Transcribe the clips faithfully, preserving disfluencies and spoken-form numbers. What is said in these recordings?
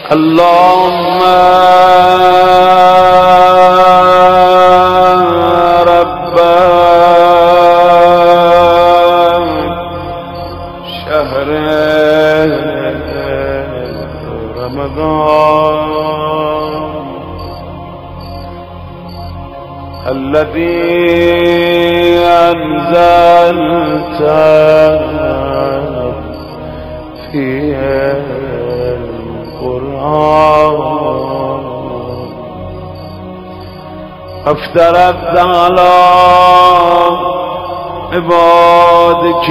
اللهم رب شهر رمضان الذي أنزلت فيه القرآن افترضت على عبادك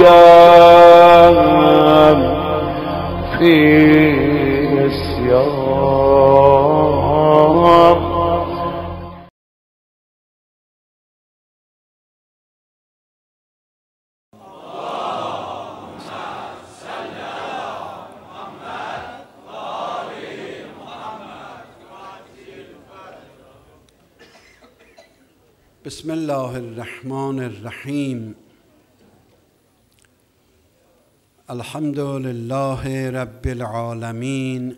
في الصيام بسم الله الرحمن الرحیم. الحمد لله رب العالمین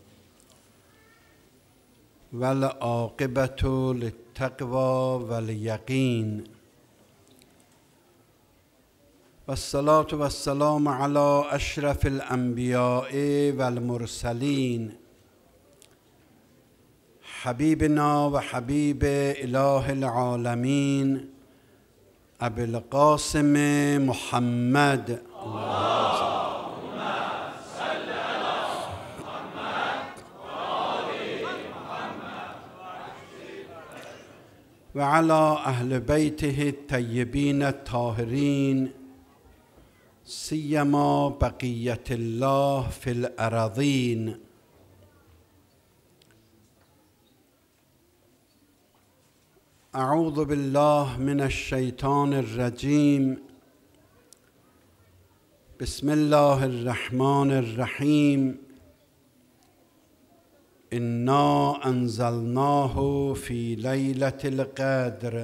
والعاقبة للتقوى والیقین والصلاة والسلام على اشرف الانبیاء والمرسلین حبیبنا و حبیب اله العالمین ابی القاسم محمد اللهم صل على محمد وآل محمد و علی اهل بیته الطیبین الطاهرین سیما بقیة الله فی الأراضین. اعوذ بالله من الشیطان الرجیم. بسم الله الرحمن الرحیم. انا انزلناه فی لیلة القدر.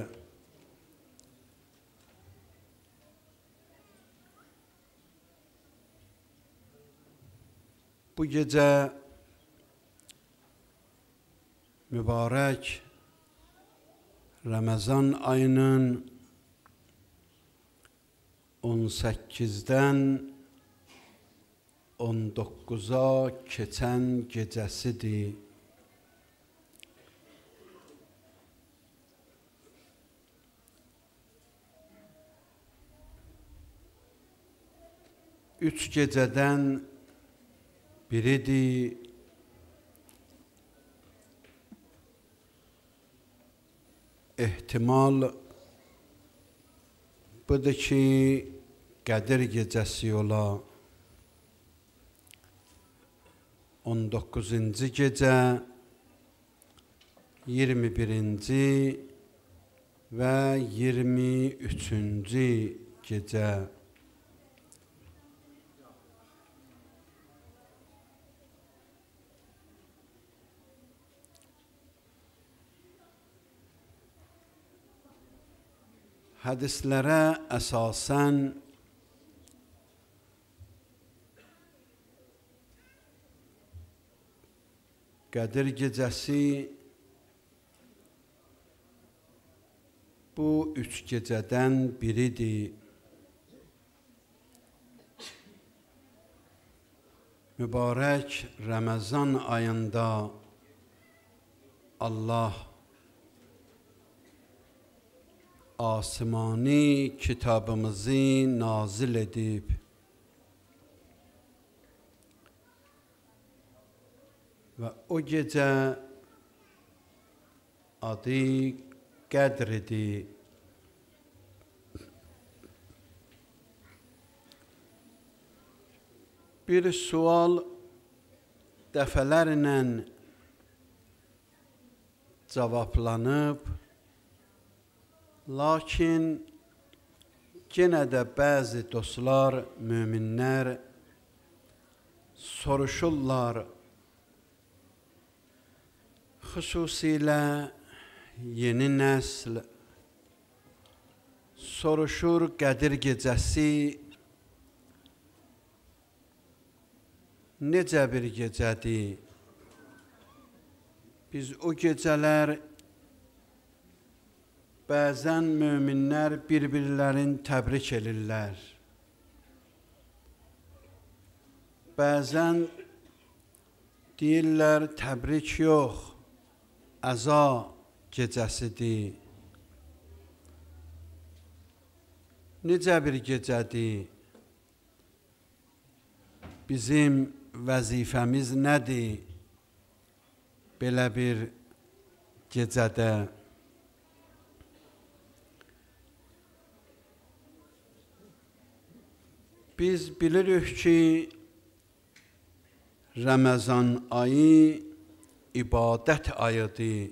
Bu gece mübarek Ramazan ayının on səkkizdən on dokkuza keçən gecəsidir. Üç gecədən biridir. ehtimal budur ki, Qədir gecəsi ola. on doqquzuncu gecə, iyirmi birinci və iyirmi üçüncü gecə. Hədislərə əsasən Qədir gecəsi bu üç gecədən biridir. Mübarək Ramazan ayında Allah آسمانی kitabımızı nazil edib və o gecə adı Qədridir. Bir sual dəfələrlə cavablanıb, lakin yenə də bəzi dostlar, möminlər soruşurlar, xüsusilə yeni nəsl soruşur, Qədir gecəsi necə bir gecədir? Biz o gecələr bəzən möminlər bir-birlərini təbrik edirlər. Bəzən deyirlər təbrik yox, əza gecəsidir. Necə bir gecədir? Bizim vəzifəmiz nədir? Belə bir gecədə biz bilirik ki, Ramazan ayı ibadət ayıdır.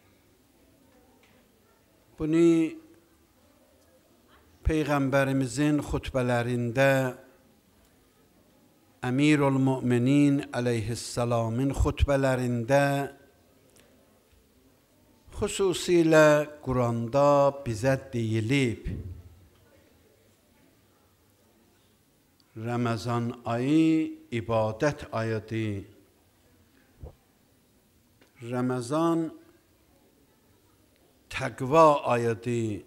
Bunu Peyğəmbərimizin xutbələrində Əmirul Müminin əleyhissalamın xutbələrində xüsusilə Quranda bizə deyilib. Ramazan ayı ibadət ayıdır. Ramazan təqva ayıdır.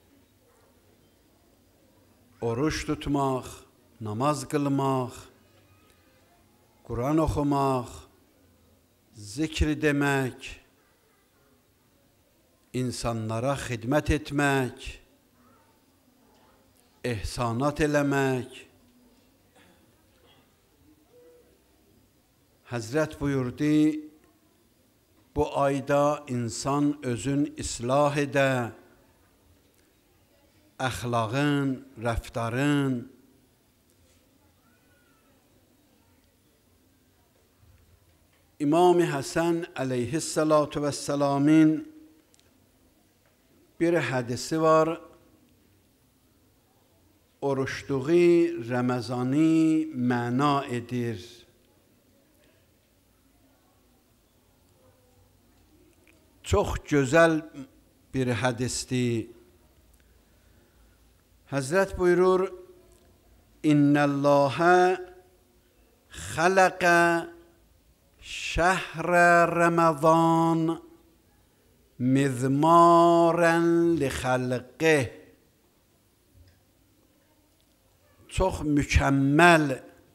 Oruç tutmaq, namaz qılmaq, Quran oxumaq, zikr demək, insanlara xidmət etmək, ehsanat eləmək. Həzrət buyurdu, bu ayda insan özün islah edə, əxlaqın, rəftarın, İmam-ı Həsən əleyhissalatu vəssalamın bir hədisi var, oruçluğu Ramazanı məna edir. Çox gözəl bir hədisdir. Həzrət buyurur, İnnəlləhə xələqə şəhrə Ramazan mizmarən li xəlqih. Çox mükəmməl,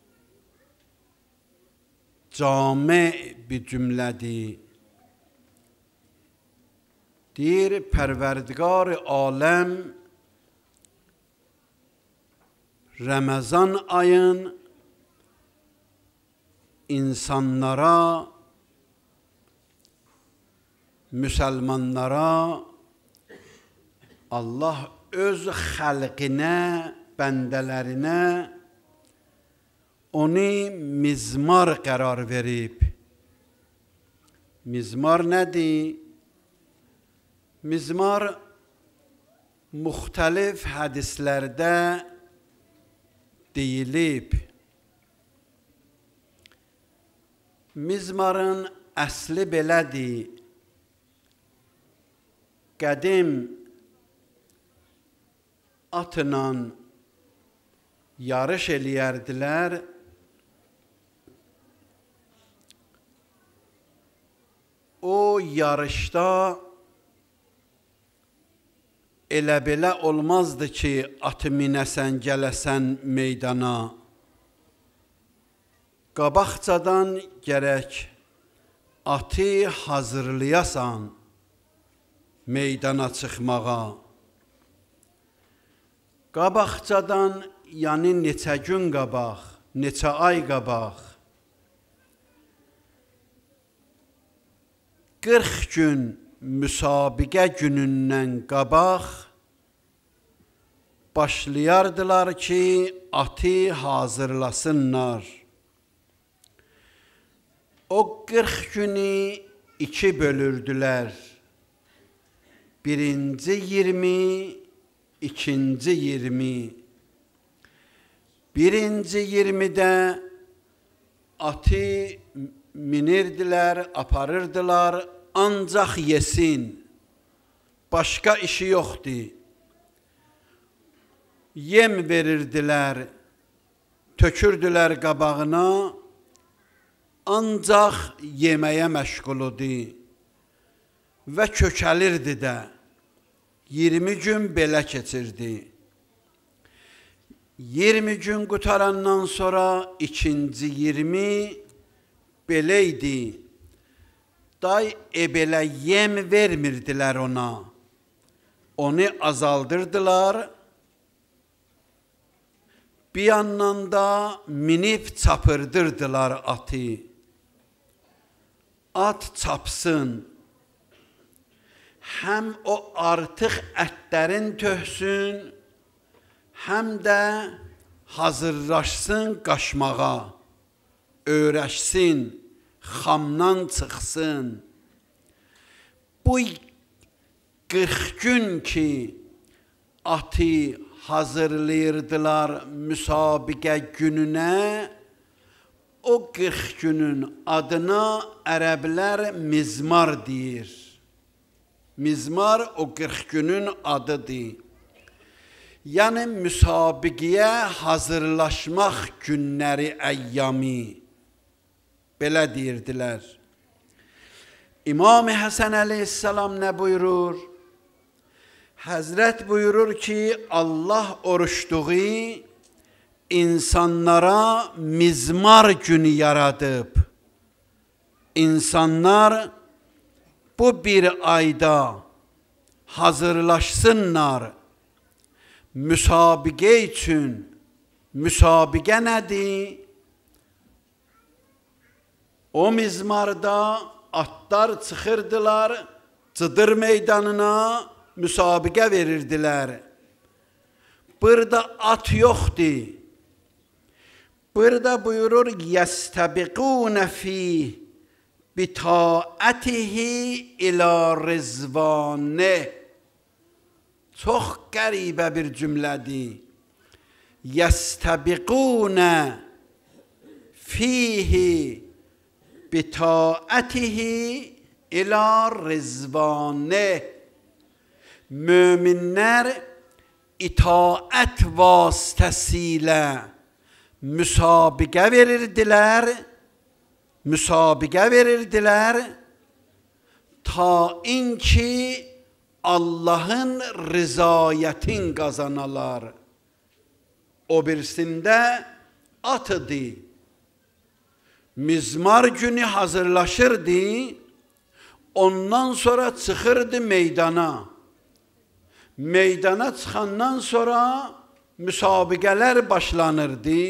cami bir cümlədir. Deyir, Pərverdigar aləm Ramazan ayın insanlara, müsəlmanlara Allah öz xalqinə, bəndələrinə onu mizmar qərar verib. Mizmar nədir? Mizmar müxtəlif hədislərdə deyilib. Mizmarın əsli belədir. Qədim atla yarış eləyərdilər. O yarışda elə belə olmazdı ki, atı minəsən, gələsən meydana. Qabaqcadan gərək atı hazırlayasan meydana çıxmağa. Qabaqcadan, yəni neçə gün qabaq, neçə ay qabaq, qırx gün müsabiqə günündən qabaq başlayardılar ki, atı hazırlasınlar. O qırx günü iki bölürdülər. Birinci iyirmi, ikinci iyirmi. Birinci iyirmidə atı minirdilər, aparırdılar, ancaq yesin. Başqa işi yoxdur. Yem verirdilər, tökürdülər qabağına, ancaq yeməyə məşğuludur. və kökəlirdi də. iyirmi gün belə keçirdi. iyirmi gün qutarandan sonra ikinci iyirmi belə idi. Day e belə yem vermirdilər ona. Onu azaldırdılar. Bir yandan da minib çapırdırdılar atı. At çapsın. Həm o artıq ətlərin töhsün, həm də hazırlaşsın qaçmağa, öyrəşsin, xamdan çıxsın. Bu qırx gün ki, atı hazırlayırdılar müsabiqə gününə, o qırx günün adına ərəblər mizmar deyir. Mizmar o qırx günün adıdır. Yəni müsabiqəyə hazırlaşmaq günləri, əyyami. Belə deyirdilər. İmam-ı Həsən əleyhissalam nə buyurur? Həzrət buyurur ki, Allah oruçluğu insanlara mizmar günü yaradıb. İnsanlar bu bir ayda hazırlaşsınlar müsabiqə üçün. Müsabiqə nədir? O mizmarda atlar çıxırdılar, Cıdır meydanına müsabiqə verirdilər. Burada at yoxdur. Burada buyurur, يَسْتَبِقُونَ فِيهِ بِتَاعَتِهِ إِلَى رِزْوَانِهِ. Çox qəribə bir cümlədir. يَسْتَبِقُونَ فِيهِ بِتَاعَتِهِ إِلَى رِزْوَانِهِ. Möminlər itaət vasitəsilə müsabiqə verirdilər, müsabiqə verirdilər, ta inki Allahın rızayətin qazanalar. O birisində atıdı. Mizmar günü hazırlaşırdı, ondan sonra çıxırdı meydana. Meydana çıxandan sonra müsabiqələr başlanırdı.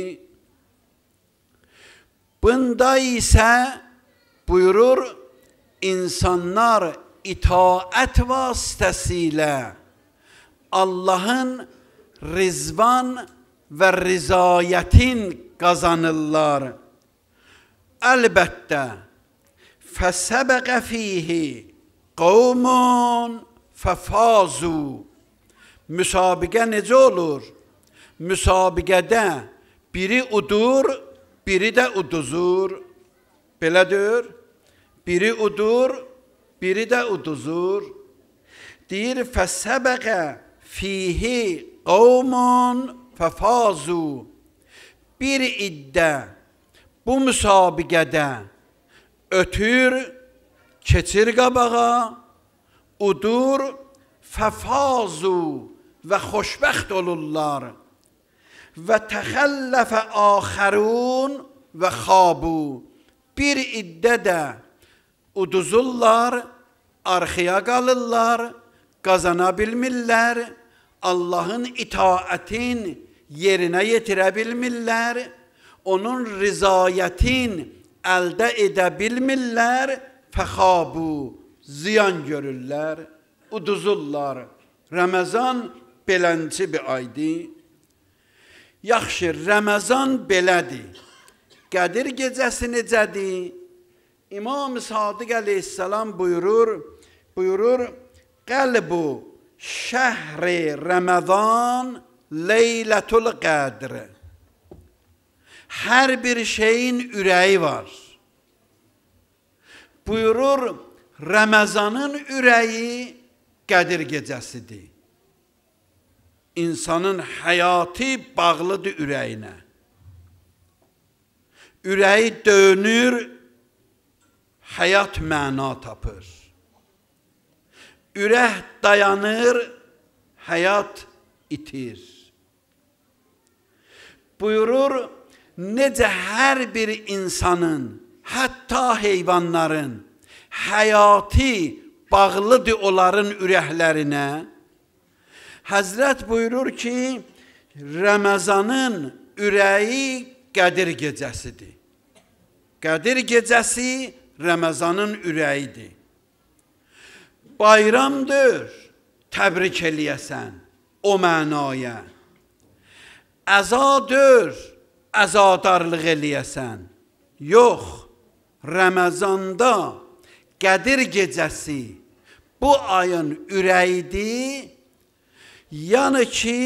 Bunda isə buyurur, insanlar itaət vasitəsilə Allahın rizvan və rizayətin qazanırlar. Əlbəttə, fəsəbəqə fihi qavmun fəfazu. Müsabiqə necə olur? Müsabiqədə biri udur, biri də uduzur. Belədir. Biri udur, biri də uduzur. Deyir, fəsəbəqə fihi qavmun fəfazu. Bir iddə bu müsabiqədə ötür, keçir qabağa, udur, fəfazu və xoşbəxt olurlar. Və təxəlləfə axərun və xabu. Bir iddə də uduzurlar, arxaya qalırlar, qazana bilmirlər, Allahın itaətin yerinə yetirə bilmirlər, onun rizayətin əldə edə bilmirlər, fəxabu, ziyan görürlər, uduzurlar. Ramazan belənçi bir aydır. Yaxşı, Ramazan belədir. Qədir gecəsi necədir? İmam-ı Sadiq əleyhissalam buyurur, buyurur, qəlbu şəhri Ramazan leylətul qədr. Hər bir şeyin ürəyi var. Buyurur, Ramazanın ürəyi Qədir gecəsidir. İnsanın həyatı bağlıdır ürəyinə. Ürəyi dönür, həyat məna tapır. ürək dayanır, həyat itir. Buyurur, necə hər bir insanın, hətta heyvanların həyatı bağlıdır onların ürəklərinə. Həzrət buyurur ki, Ramazanın ürəyi Qədir gecəsidir. Qədir gecəsi Ramazanın ürəyidir. Bayramdır, təbrik eləyəsən o mənaya. Əzadır, əzadarlıq eləyəsən. Yox, Ramazanda Qədir gecəsi bu ayın ürəyidir. Yəni ki,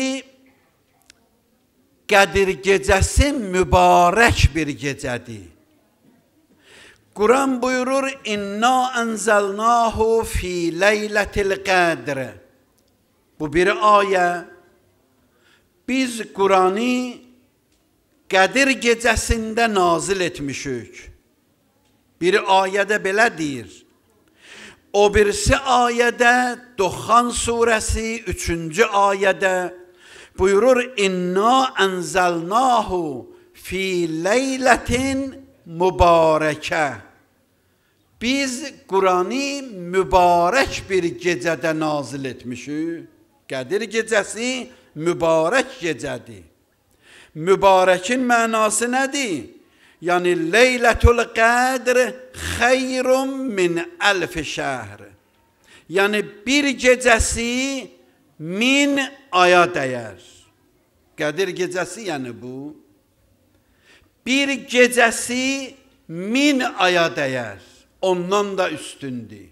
Qədir gecəsi mübarək bir gecədir. Quran buyurur, İnna ənzəlnahu fi leylətil qədr. Bu bir ayə. Biz Quranı Qədir gecəsində nazil etmişik. Bir ayədə belə deyir. O birisi ayədə, Duxan surəsi üçüncü ayədə buyurur, İnna ənzəlnahu fi leylətin mübarəkə. Biz Quranı mübarək bir gecədə nazil etmişik. Qədir gecəsi mübarək gecədir. Mübarəkin mənası nədir? Yəni, Leylətul Qədr xeyrun min əlf şəhr. Yəni, bir gecəsi min aya dəyər. Qədir gecəsi yəni bu. Bir gecəsi min aya dəyər. Ondan da üstündür.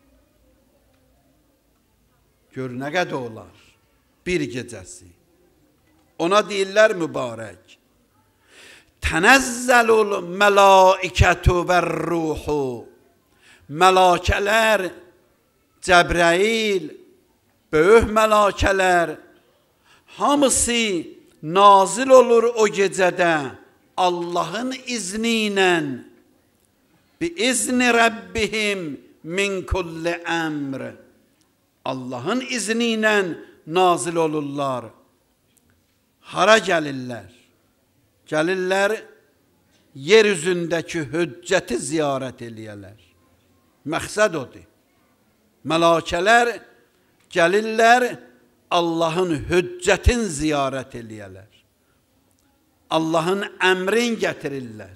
Gör, nə qədər olar? Bir gecəsi. Ona deyirlər mübarək. Tənəzzəlul mələikətü və ruhu. Mələkələr, Cəbrəil, böyük mələkələr, hamısı nazil olur o gecədə Allahın izni ilə. Bi-izni Rəbbihim min kulli əmr. Allahın izni ilə nazil olurlar. Hara gəlirlər? Gəlirlər, yer üzündəki hüccəti ziyarət eləyərlər. Məqsəd odur. Mələkələr gəlirlər, Allahın hüccətin ziyarət eləyərlər. Allahın əmrin gətirirlər.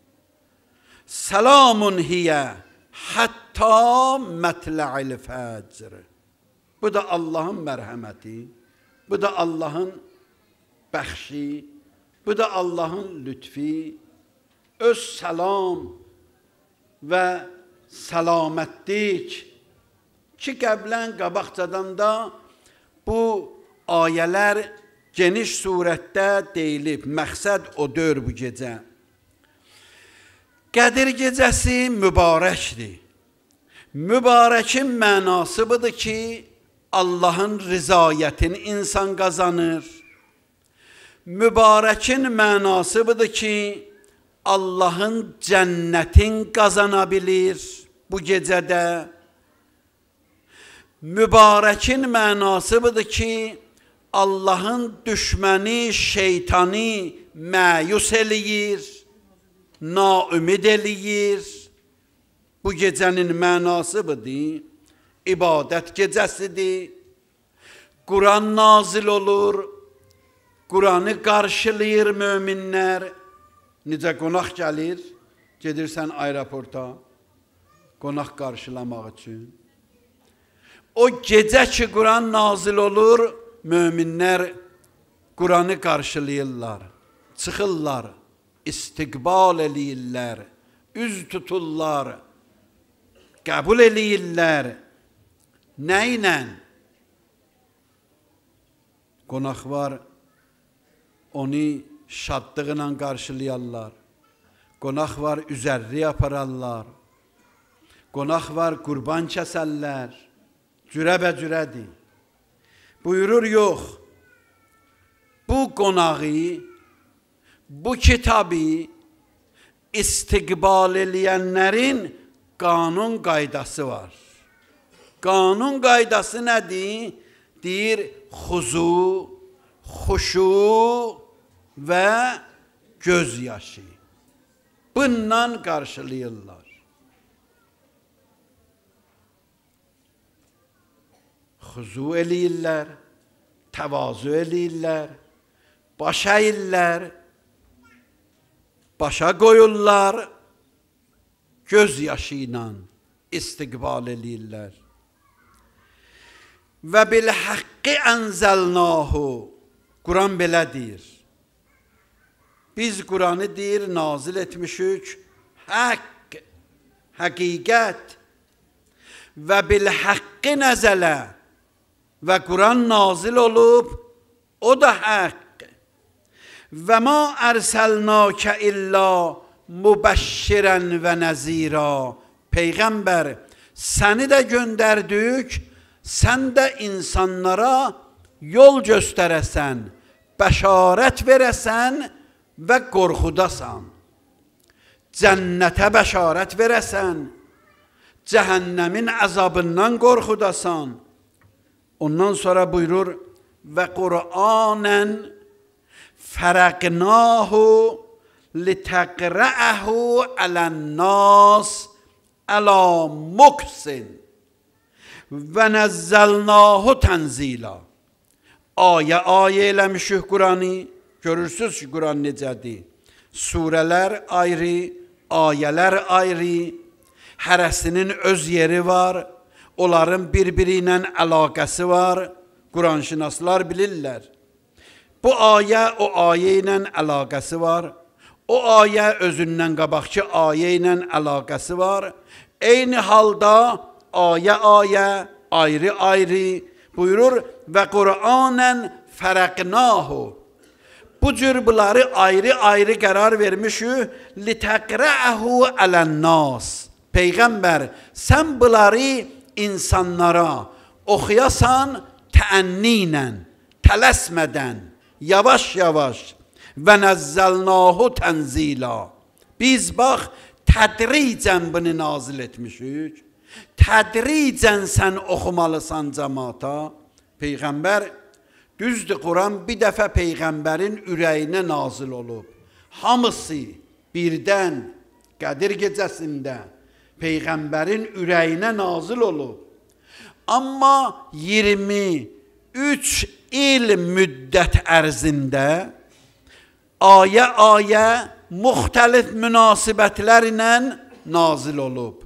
Salamun hiyə hətta mətlə'il fəcr. Bu da Allahın mərhəməti, bu da Allahın bəxşi, bu da Allahın lütfi, öz salam və səlamətlik ki, qəblən qabaqcadan da bu ayələr geniş surətdə deyilib, məqsəd odur bu gecə. Qədir gecəsi mübarəkdir. Mübarəkin mənası budur ki, Allahın rızayətini insan qazanır. Mübarəkin mənası budur ki, Allahın cənnətin qazana bilir bu gecədə. Mübarəkin mənası budur ki, Allahın düşməni, şeytanı məyus eləyir, naümid eləyir. Bu gecənin mənası budur, ibadət gecəsidir. Quran nazil olur, Quranı qarşılayır möminlər. Necə qonaq gəlir, gedirsən aeroporta, qonaq qarşılamaq üçün. O gecə ki, Quran nazil olur, möminlər Quranı qarşılayırlar, çıxırlar, istiqbal eləyirlər, üz tuturlar, qəbul eləyirlər. Nə ilə? Qonaq var, onu şadlıqla qarşılayarlar. Qonaq var, üzərri yapararlar. Qonaq var, qurban kəsərlər. Cürəbə-cürədir. Buyurur, yox, bu qonağı, bu kitabı istiqbal eləyənlərin qanun qaydası var. Qanun qaydası nədir? Deyir, xuzu, xuşu və göz yaşı. Bununla qarşılayırlar. Xuzu eləyirlər, təvazu eləyirlər, baş əyirlər, başa qoyurlar, göz yaşı ilə istiqbal eləyirlər. Və bil haqqi ənzəlnahu, Quran belə deyir. Biz Quranı deyir, nazil etmişik, haqq, həqiqət və bil haqqi nəzələ və Quran nazil olub, o da haqq. Və ma ərsəlnəkə illə mübəşşirən və nəzira. Peyğəmbər, səni də göndərdik, sən də insanlara yol göstərəsən, bəşarət verəsən və qorxudasan. Cənnətə bəşarət verəsən, cəhənnəmin əzabından qorxudasan. Ondan sonra buyurur, və Qur'anən fərəqnahu litəqrəəhu ələn-nas ələ muksin və nəzzəlnahu tənzila. Ayə ayə eləmişik Qur'anı. Görürsünüz ki, Quran necədir? Surələr ayrı, ayələr ayrı, hərəsinin öz yeri var, onların bir-biri ilə əlaqəsi var, Quranşünaslar bilirlər. Bu ayə o ayə ilə əlaqəsi var, o ayə özündən qabaqki ayə ilə əlaqəsi var. Eyni halda ayə-ayə, ayrı-ayrı buyurur və Qur'anən fərəqnahu. Bu cür bunları ayrı-ayrı qərar vermişik. Litəqrəəhu ələn-nas. Peyğəmbər, sən bunları insanlara oxuyasan təənni ilə, tələsmədən, yavaş-yavaş və nəzzəlnahu tənzila. Biz bax, tədricən bunu nazil etmişik. Tədricən sən oxumalısan cəmaata. Peyğəmbər, düzdür, Quran bir dəfə Peyğəmbərin ürəyinə nazil olub. Hamısı birdən Qədir gecəsində Peyğəmbərin ürəyinə nazil olub. Amma iyirmi üç il müddət ərzində ayə-ayə müxtəlif münasibətlər ilə nazil olub.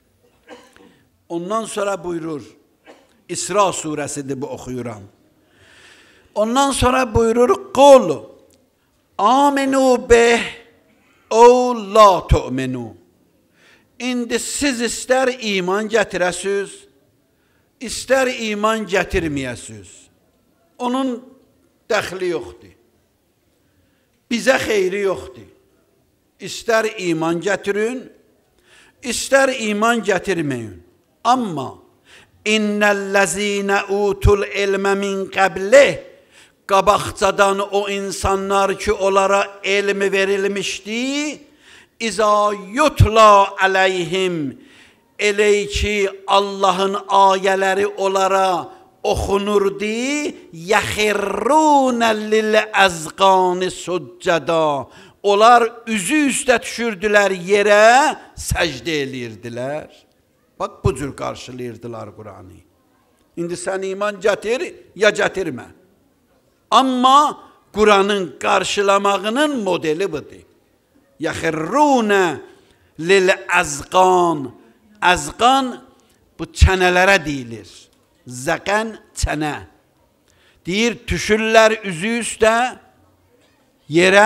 Ondan sonra buyurur, İsra surəsidir bu oxuyuram. Ondan sonra buyurur, qul aminu bih o la tu'minu. İndi siz istər iman gətirəsiz, istər iman gətirməyəsiz. Onun dəxli yoxdur. Bizə xeyri yoxdur. İstər iman gətirin, istər iman gətirməyin. Amma innəl-ləzinə utul ilmə min qəblih, qabaqcadan o insanlar ki, onlara elmi verilmişdi, İza yutla aleyhim, elə ki Allahın ayələri onlara oxunurdu, yaxirrunə lil-əzqani succada, onlar üzü üstə düşürdülər yerə, səcdə eləyirdilər. Bax, bu cür qarşılayırdılar Qur'anı. İndi sən iman gətir, ya gətirmə. Amma Qur'anın qarşılamağının modeli budur. Yaxirrunə lil-əzqan. Əzqan bu çənələrə deyilir. Zəqən çənə. Deyir, düşürlər üzü üstə yerə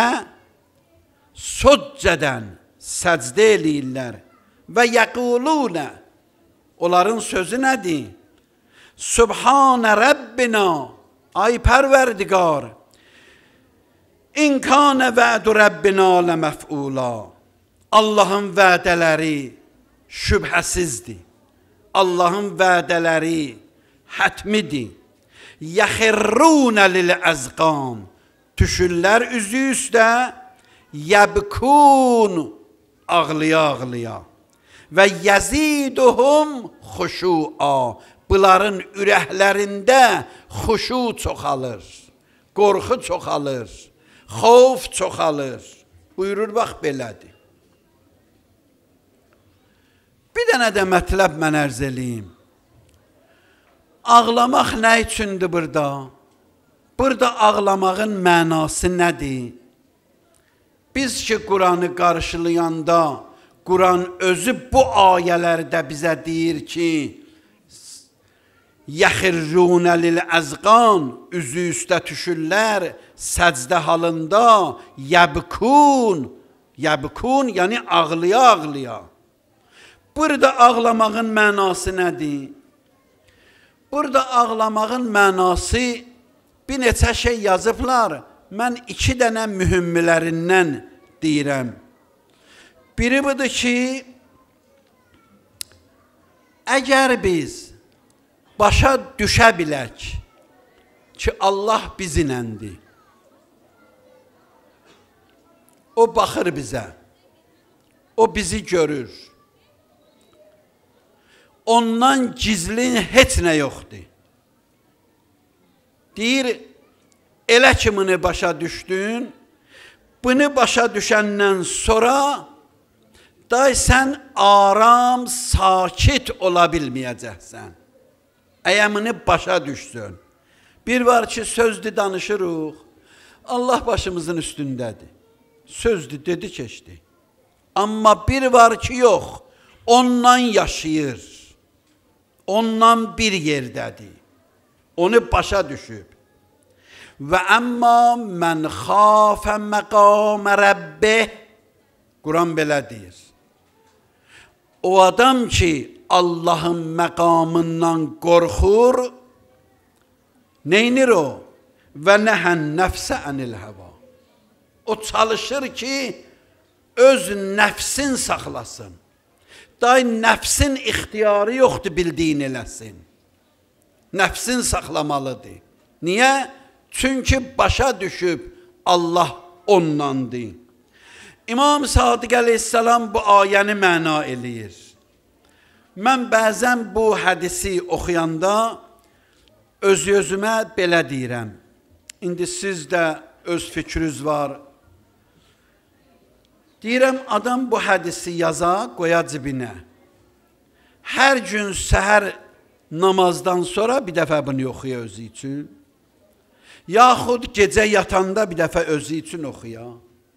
succədən səcdə eləyirlər. Və yəqulunə, onların sözü nədir? Subhanə Rəbbina, ay pərverdigar, İnkânə vədu Rəbbina ləməf'ula. Allahın vədələri şübhəsizdir. Allahın vədələri hətmidir. Yaxirrunə lil-əzqan. Düşürlər üzü üstə, yəbkun, ağlıya-ağlıya. Və yəziduhum xuşu'a. bunların ürəklərində xuşu çoxalır, qorxu çoxalır, xovf çoxalır. Buyurur, bax belədir. Bir dənə də mətləb mən ərz eləyim. Ağlamaq nə üçündür burada? Burada ağlamağın mənası nədir? Biz ki, Quranı qarşılayanda, Quran özü bu ayələrdə bizə deyir ki, yəxirrunə lil-əzqan, üzü üstə düşürlər, səcdə halında, yəbkun, yəbkun, yəni ağlıya-ağlıya. Burada ağlamağın mənası nədir? Burada ağlamağın mənası bir neçə şey yazıblar, mən iki dənə mühümmilərindən deyirəm. Biri budur ki, əgər biz başa düşə bilək ki, Allah bizinəndir, o baxır bizə, o bizi görür, ondan gizli heç nə yoxdur. Deyir, elə ki, bunu başa düşdün, bunu başa düşəndən sonra day sən aram, sakit ola bilməyəcəksən. Əgər bunu başa düşsün. Bir var ki, sözdür danışırıq, Allah başımızın üstündədir. Sözdür, dedi keçdi. Amma bir var ki, yox, ondan yaşayır. Ondan bir yerdədir. Onu başa düşüb. Və əmmə mən xafə məqamə Rəbbih, Quran belə deyir. O adam ki, Allahın məqamından qorxur, neynir o? Və nəhən nəfsə ənil həva. O çalışır ki, öz nəfsin saxlasın. Day nəfsin ixtiyarı yoxdur, bildiyin eləsin. Nəfsin saxlamalıdır. Niyə? Çünki başa düşüb Allah ondandır. İmam Sadiq əleyhissalam bu ayəni məna eləyir. Mən bəzən bu hədisi oxuyanda öz-özümə belə deyirəm. İndi siz də öz fikriniz var. Deyirəm, adam bu hədisi yaza, qoya cibinə. Hər gün səhər namazdan sonra bir dəfə bunu oxuya özü üçün. Yaxud gecə yatanda bir dəfə özü üçün oxuya.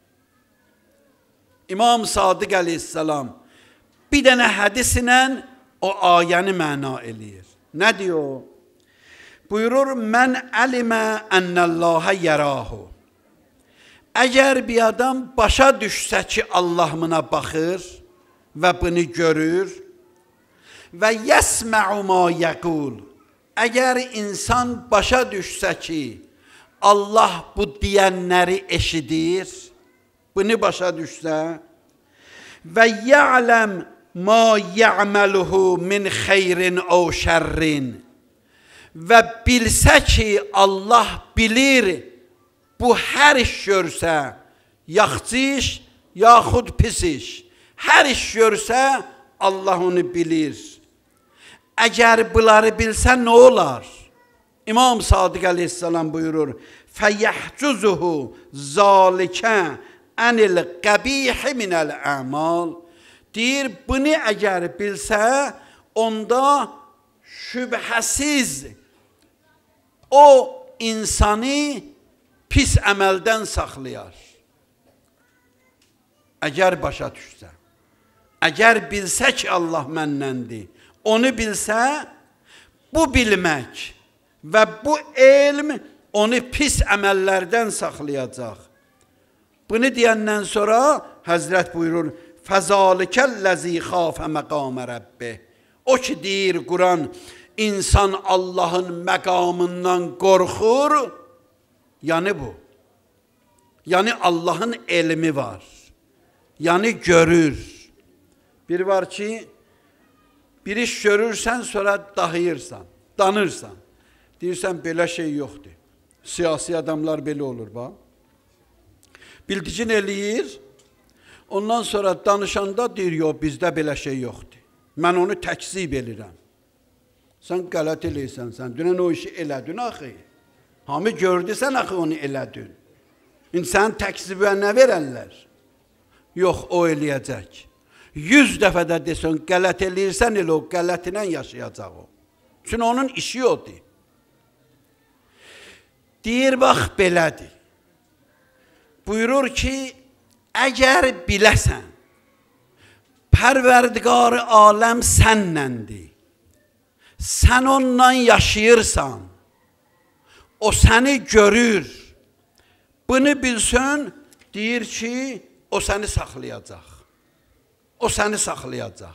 İmam Sadiq əleyhissalam bir dənə hədislə o ayəni məna eləyir. Nə diyor? Buyurur, mən əlimə ənəlləhə yərahu. Əgər bir adam başa düşsə ki, Allah buna baxır və bunu görür və yəsmə'u ma yəqul. Əgər insan başa düşsə ki, Allah bu deyənləri eşidir, bunu başa düşsə və ya'ləm ma ya'məluhu min xeyrin o şərrin və bilsə ki, Allah bilir bu hər iş görsə, yaxşı iş, yaxud pis iş, hər iş görsə, Allah onu bilir. Əgər bunları bilsə, nə olar? İmam Sadiq əleyhissalam buyurur, fəyəhcuzuhu zalikə ənil qəbih minəl əmal. Deyir, bunu əgər bilsə, onda şübhəsiz o insanı pis əməldən saxlayar. Əgər başa düşsə, əgər bilsə ki, Allah mənnəndir, onu bilsə, bu bilmək və bu elm onu pis əməllərdən saxlayacaq. Bunu deyəndən sonra Həzrət buyurur, fəzalikəlləzi xafə məqamə Rəbbih. O ki deyir Quran, insan Allahın məqamından qorxur, yəni bu. Yəni Allahın elmi var. Yəni görür. Bir var ki, bir iş görürsən, sonra dahıyırsan, danırsan. Deyirsən, belə şey yoxdur. Siyasi adamlar belə olur, bax. Bildigin eləyir, ondan sonra danışanda deyir, yox, bizdə belə şey yoxdur. Mən onu təkzib elirəm. Sən qələt eləyirsən, sən dünən o işi elədin axı. Hamı gördü sən axı onu elədin. İnsan təksibə nə verərlər? Yox, o eləyəcək. Yüz dəfə də desən, qələt eləyirsən elə o qələtinə yaşayacaq o. Çünki onun işi odur. Deyir, bax, belədir. Buyurur ki, əgər biləsən, Pərverdigar-ı aləm sənnəndir, sən onunla yaşayırsan, o səni görür, bunu bilsən, deyir ki, o səni saxlayacaq. O səni saxlayacaq.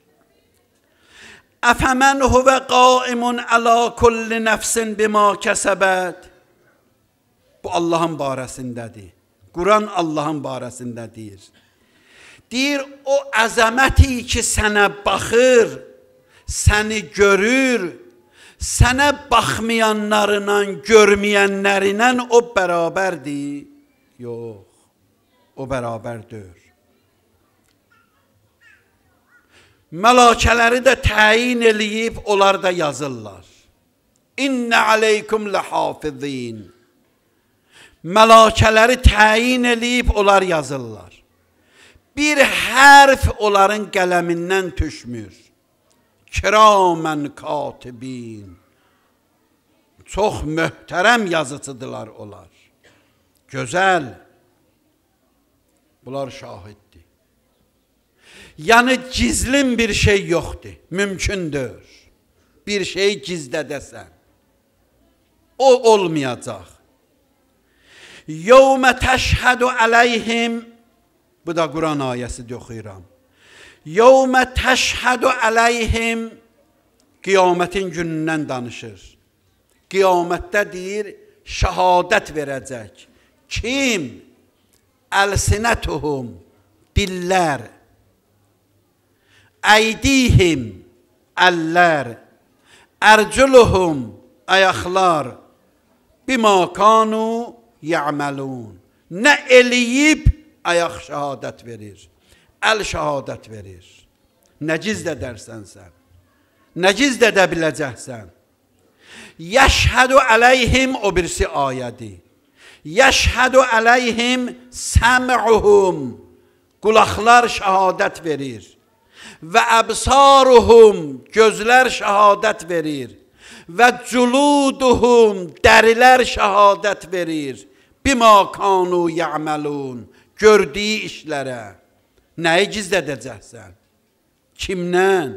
Əfəmən huvə qaimun əla kulli nəfsin bima kəsəbət. Bu Allahın barəsindədir. Quran Allahın barəsindədir. Deyir, o əzəməti ki, sənə baxır, səni görür, sənə baxmayanlarla, görməyənlərinlə o bərabərdir. Yox, o bərabərdir. Mələkələri də təyin eləyib, onlar da yazırlar. İnnə aleykum ləhafizin. Mələkələri təyin eləyib, onlar yazırlar. Bir hərf onların qələmindən düşmür. Kiramən katibin. Çox möhtərəm yazıcıdırlar onlar. Gözəl. Bunlar şahiddir. Yəni gizlin bir şey yoxdur. Mümkündür. Bir şey gizlədəsən. O olmayacaq. Yevmə təşhədu əleyhim. Bu da Quran ayəsidir, oxuyuram. Yevmə təşhədu əleyhim. Qiyamətin günündən danışır. Qiyamətdə deyir, şəhadət verəcək. Kim? Əlsinətuhum, dillər. Əydihim, əllər. Ərculuhum, ayaqlar. Bima kanu ya'malun. Nə eləyib, ayaq şəhadət verir. Əl şəhadət verir. Nə gizlədərsən sən? Nə gizlədə biləcəksən? Yəşhədu əleyhim, o birisi ayədir. Yəşhədu əleyhim səm'uhum. Qulaqlar şəhadət verir. Və əbsaruhum, gözlər şəhadət verir. Və culuduhum, dərilər şəhadət verir. Bima kanu ya'malun. Gördüyü işlərə. Nəyi gizlədəcəksən? Kimdən?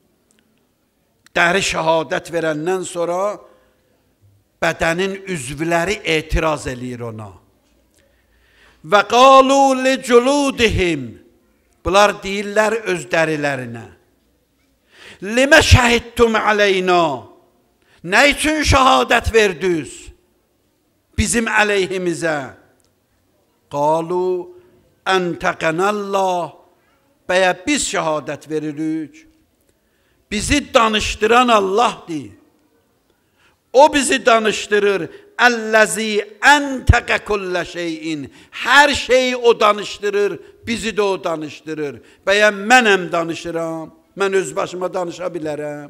Dəri şəhadət verəndən sonra bədənin üzvləri etiraz eləyir ona. Və qalu li culudihim. Bunlar deyirlər öz dərilərinə. Limə şəhidtum aleyna. Nə üçün şəhadət verdiniz? Bizim əleyhimizə. Qalu əntəqənəllah. Bəyə biz şəhadət veririk. Bizi danışdıran Allahdır. O bizi danışdırır. Əlləzi əntəqə kullə şeyin. Hər şeyi o danışdırır, bizi də o danışdırır. Bəyəm mənəm danışıram, mən öz başıma danışa bilərəm.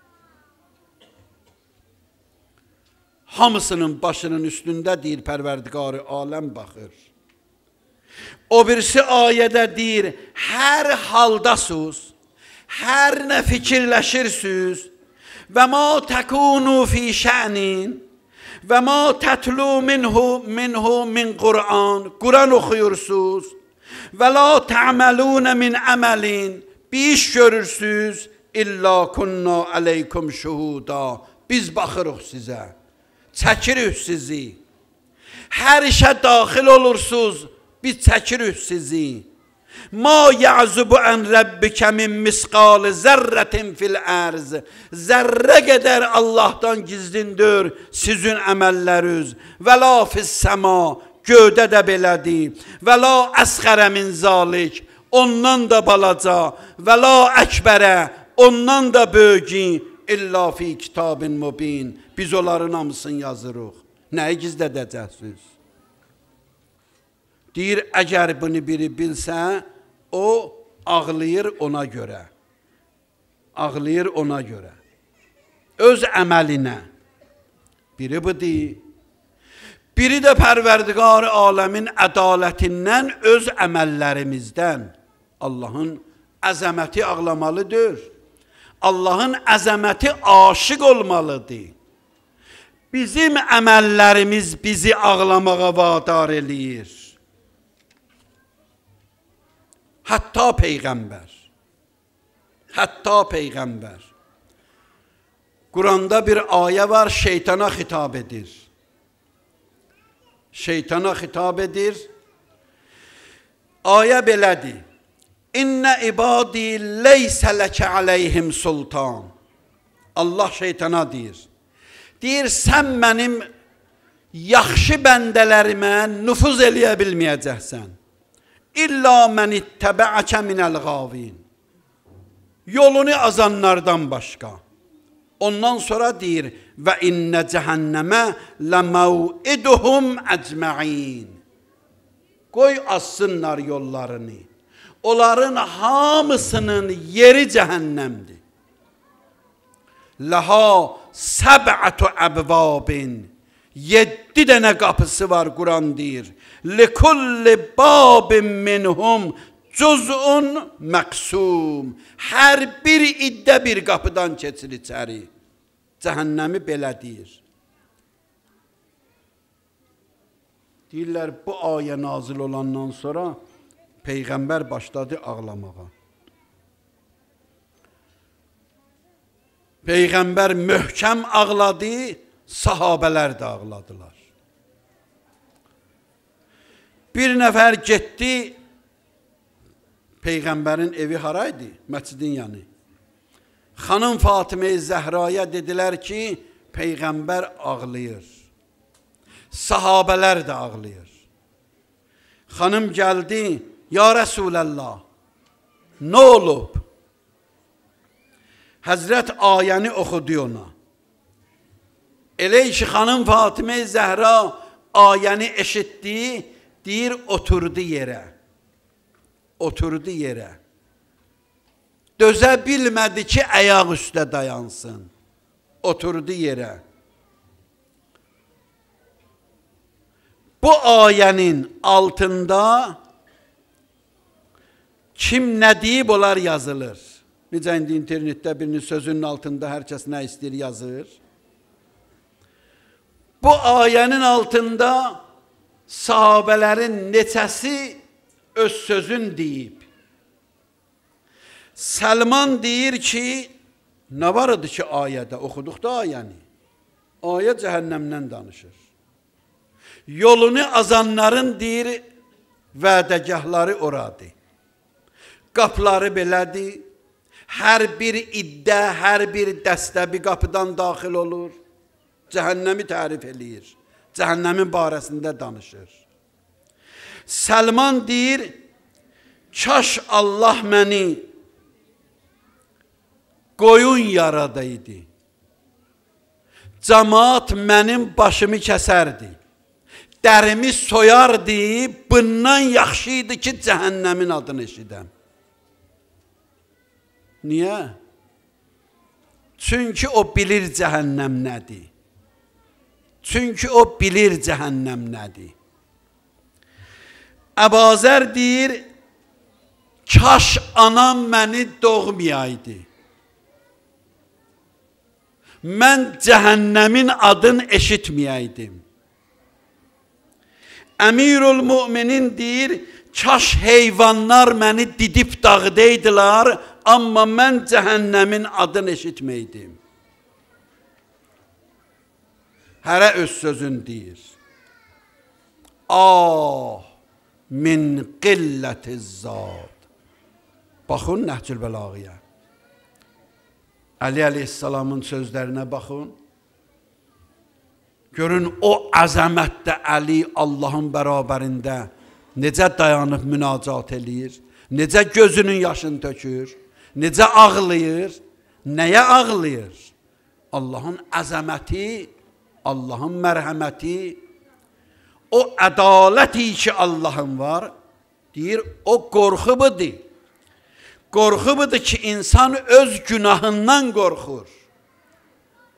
Hamısının başının üstündə deyir Pərverdigar-ı aləm baxır. O birisi ayədə deyir, hər haldasınız, hər nə fikirləşirsiniz, və ma təkunu fi şənin, və ma tətlu minhu, minhu min Qur'an, Quran oxuyursunuz, və la tə'məlunə min əməlin, bir iş görürsünüz, illa kunna aleykum şuhuda, biz baxırıq sizə, çəkirik sizi, hər işə daxil olursunuz, biz çəkirik sizi. Ma ya'zubu an rabbika min misqal zərrətin fil ərz. Zərrə qədər Allahdan gizlindir sizin əməlləriniz. Və la fis səma, göydə də belədir. Və la əsxərə min zalik, ondan da balaca. Və la əkbərə, ondan da böyüyün. İlla fi kitabin mubin. Biz onların hamısını yazırıq. Nəyi gizlədəcəksiniz? Deyir, əgər bunu biri bilsə, o ağlayır ona görə. Ağlayır ona görə. öz əməlinə. Biri budur. Biri də Pərverdigar aləmin ədalətindən, öz əməllərimizdən. Allahın əzəməti ağlamalıdır. Allahın əzəməti aşıq olmalıdır. Bizim əməllərimiz bizi ağlamağa vadar eləyir. Hətta Peyğəmbər. Hətta Peyğəmbər. Quranda bir ayə var, şeytana xitab edir. Şeytana xitab edir. Ayə belədir. İnnə ibadi leysə ləkə aleyhim sultan. Allah şeytana deyir. Deyir, sən mənim yaxşı bəndələrimə nüfuz eləyə bilməyəcəksən. İlla mən ittəbəəkə minəl qavin. Yolunu azanlardan başqa. Ondan sonra deyir, və innə cəhənnəmə ləməviduhum əcməin. Qoy azsınlar yollarını. Onların hamısının yeri cəhənnəmdir. Ləha səb'ətü əbvabin. Yeddi dənə qapısı var, Quran deyir. Likulli babin minhum cüz'un məqsum. Hər bir iddə bir qapıdan keçir içəri. Cəhənnəmi belə deyir. Deyirlər, bu ayə nazil olandan sonra Peyğəmbər başladı ağlamağa. Peyğəmbər möhkəm ağladı, sahabələr də ağladılar. Bir nəfər getdi, Peyğəmbərin evi haraydı? Məscidin yanı. Xanım Fatimə-i Zəhraya dedilər ki, Peyğəmbər ağlayır. Sahabələr də ağlayır. Xanım gəldi, ya Rəsuləllah, nə olub? Həzrət ayəni oxudu ona. Elə ki, xanım Fatimə-i Zəhra ayəni eşitdi, deyir, oturdu yerə. Oturdu yerə. Dözə bilmədi ki, ayaq üstə dayansın. Oturdu yerə. Bu ayənin altında kim nə deyib, onlar yazılır. Necə indi internetdə birinin sözünün altında hər kəs nə istəyir yazır. Bu ayənin altında sahabələrin neçəsi öz sözün deyib. Səlman deyir ki, nə var idi ki ayədə, oxuduqda ayəni. Ayə cəhənnəmdən danışır. Yolunu azanların deyir, vədəgahları oradır. Qapıları belədir. Hər bir iddə, hər bir dəstə bir qapıdan daxil olur. Cəhənnəmi tərif eləyir. Cəhənnəmin barəsində danışır. Səlman deyir, kaş Allah məni qoyun yaradaydı. Cəmaat mənim başımı kəsərdi. Dərimi soyardı, bundan yaxşı idi ki, cəhənnəmin adını eşidəm. Niyə? Çünki o bilir cəhənnəm nədir. Çünki o bilir cəhənnəm nədir. Əbazər deyir, kaş anam məni doğmayaydı. Mən cəhənnəmin adını eşitməyəydim. Əmirul Müminin deyir, kaş heyvanlar məni didib dağıdaydılar, amma mən cəhənnəmin adını eşitməydim. Hərə öz sözün deyir. Ah, min qillətiz zad. Baxın Nəhcül Bəlağıya. Əli əleyhissalamın sözlərinə baxın. Görün o əzəmətdə Əli Allahın bərabərində necə dayanıb münacat eləyir, necə gözünün yaşını tökür, necə ağlayır, nəyə ağlayır? Allahın əzəməti, Allahın mərhəməti, o ədaləti ki Allahın var, deyir, o qorxu budur. Qorxu budur ki, insan öz günahından qorxur.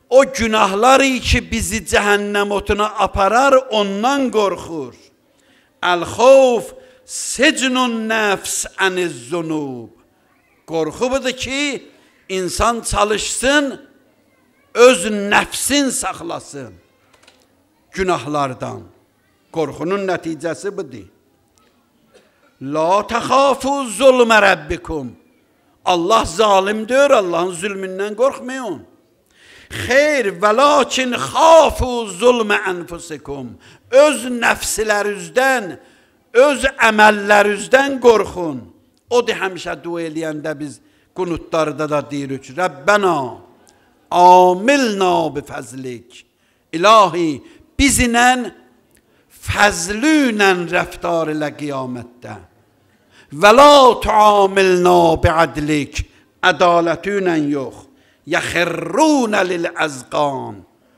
o günahlar ki bizi cəhənnəm otuna aparar, ondan qorxur. Əl-xovf secnun nəfs əniz-zunub. Qorxu budur ki, insan çalışsın, öz nəfsin saxlasın günahlardan. Qorxunun nəticəsi budur. La təxafu zulmə rəbbikum. Allah zalimdir, Allahın zülmündən qorxmayın. Xeyr, və lakin xafu zulmə ənfusikum. Öz nəfslərinizdən, öz əməllərinizdən qorxun. O da həmişə dua eləyəndə biz qunutlarda da deyirik. Rəbbənə, amilna bi fəzlik. İlahi, bizlə fəzlünlə rəftar ilə qiyamətdə. Və la tuamilna bi ədlik. Ədalətünlə yox. Yəxirrunə lil-əzqan.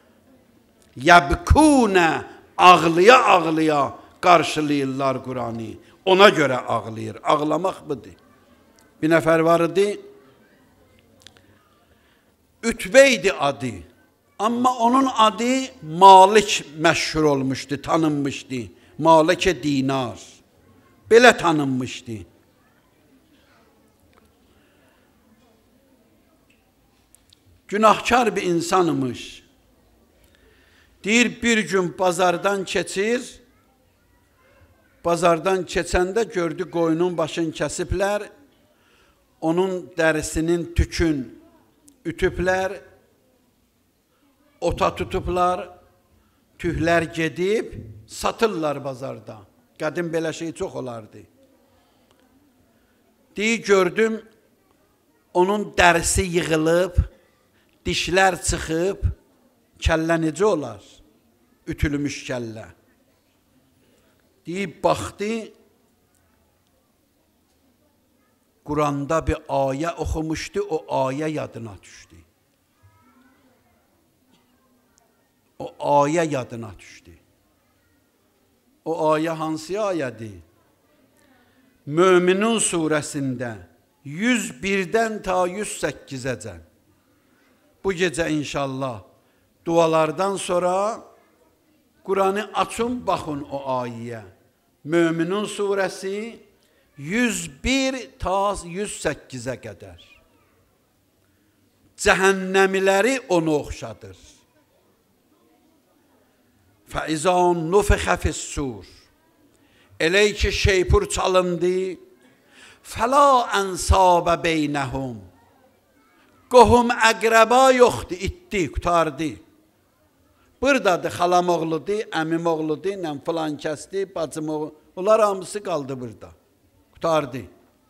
Yəbkunə, ağlıya-ağlıya qarşılayırlar Qur'anı. Ona görə ağlayır. Ağlamaq budur. Bir nəfər var idi. Ütbə idi adı. Amma onun adı Malik məşhur olmuşdu, tanınmışdı. Malik-i Dinar. Belə tanınmışdı. Günahkar bir insanmış. Deyir, bir gün bazardan keçir, bazardan keçəndə gördü qoyunun başını kəsiblər, onun dərisinin tükün ütüblər, ota tutublar, tühlər gedib, satırlar bazarda. Qədim belə şey çox olardı. Deyir, gördüm, onun dərisi yığılıb, dişlər çıxıb, kəllə necə olar? Ütülmüş kəllə. Deyib, baxdı, Quranda bir ayə oxumuşdu, o ayə yadına düşdü. O ayə yadına düşdü. O ayə hansı ayədir? Möminun surəsində yüz birdən ta yüz səkkizəcən. Bu gecə inşallah dualardan sonra Qur'anı açın, baxın o ayəyə. Möminun surəsi yüz bir ta yüz səkkizə qədər. Cəhənnəmiləri onu oxşadır. Fəizan nufixə fissur. Elə ki şeypur çalındı. Fəla ənsabə beynəhum. Qohum əqrəba yoxdur, itdi, qutardı. Buradadır, xalam oğludur, əmim oğludur, nəm filan kəsdi, bacım oğlu. Onlar hamısı qaldı burada. Qutardı.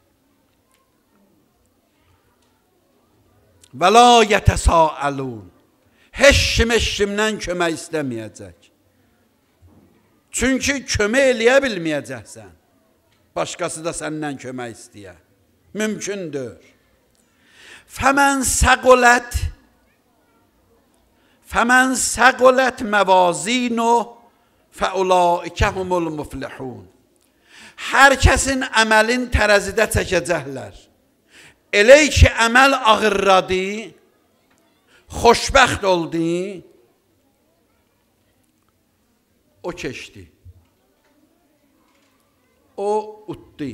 Və la yətəsaəlun. Heç kim heç kimdən kömək istəməyəcək. Çünki kömək eləyə bilməyəcəksən. Başqası da səndən kömək istəyə. Mümkündür. Fəmən səqulət Fəmən səqulət məvazinu fəulaikə humul muflihun. Hər kəsin əməlin tərəzidə çəkəcəklər. Elə ki əməl ağırladı, xoşbəxt oldu, o keçdi. O utdu.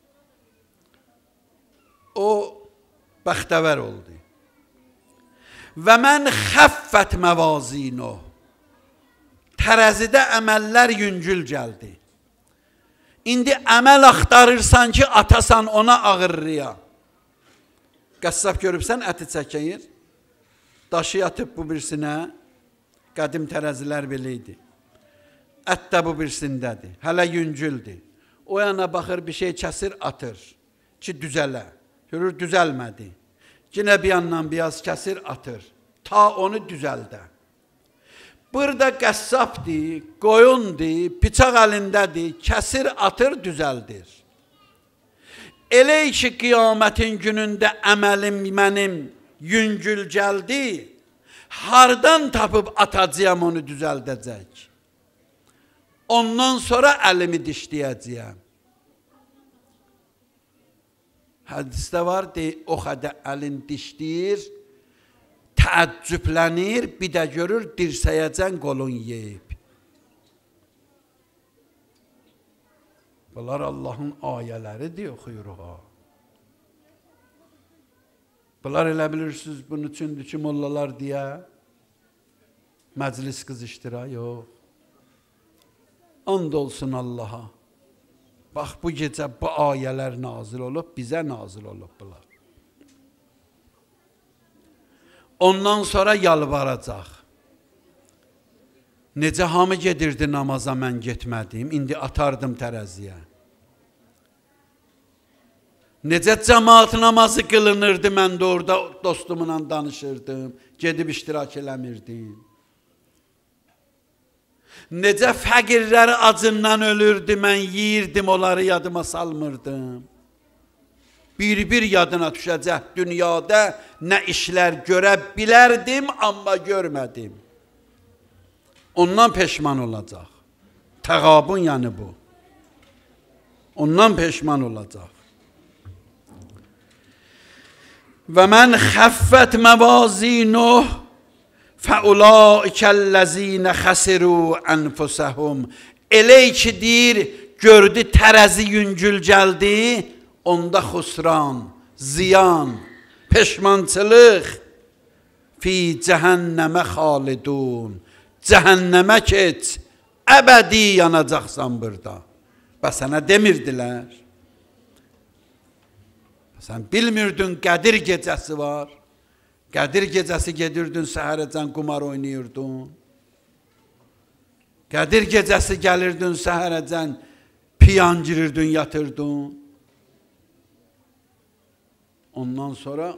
O bəxtəvər oldu. Və mən xəffət məvazinu. Tərəzidə əməllər yüngül gəldi. İndi əməl axtarırsan ki, atasan ona ağırlıya. Qəssab görübsən, əti çəkəyir. Daşı yatıb bu birsinə. Qədim tərəzilər belə idi. Ət də bu birsindədir. Hələ yüngüldür. O yana baxır, bir şey kəsir, atır. Ki, düzələ. Görür, düzəlmədi. Yine bir yandan biraz kəsir, atır. Ta onu düzəldə. Burada qəssabdır, qoyundur, bıçaq əlindədir, kəsir, atır, düzəldir. Elə ki, qiyamətin günündə əməlim mənim yüngül gəldi, hardan tapıb atacağım onu düzəldəcək. Ondan sonra əlimi dişləyəcəyəm. Hədisdə var, o qədər əlin dişləyir, təəccüblənir, bir də görür dirsəyəcən qolun yeyib. Bunlar Allahın ayələridir, oxuyuruq ha. Bunlar elə bilirsiniz, bunun üçündür ki, mollalar deyə məclis qızışdıra, yox. And olsun Allaha. Bax, bu gecə bu ayələr nazil olub, bizə nazil olub bunlar. Ondan sonra yalvaracaq. Necə hamı gedirdi namaza, mən getmədim, indi atardım tərəziyə. Necə cəmaat namazı qılınırdı, mən də orada dostumla danışırdım, gedib iştirak eləmirdim. Necə fəqirlər acından ölürdü, mən yiyirdim, onları yadıma salmırdım. Bir-bir yadına düşəcək, dünyada nə işlər görə bilərdim, amma görmədim. Ondan peşman olacaq. Təqabun yəni bu. Ondan peşman olacaq. Və mən xəffət məvazinuh fəulaikəl-ləzinə xəsiru ənfusəhum. Elə ki deyir, gördü tərəzi yüngül gəldi, onda xusran, ziyan, peşmançılıq, fi cəhənnəmə xalidun. Cəhənnəmə keç, əbədi yanacaqsan burada. Və sənə demirdilər. Sən bilmirdin, Qədir gecəsi var. Qədir gecəsi gedirdin, səhərəcən qumar oynayırdın. Qədir gecəsi gəlirdin, səhərəcən piyan girirdin, yatırdın. Ondan sonra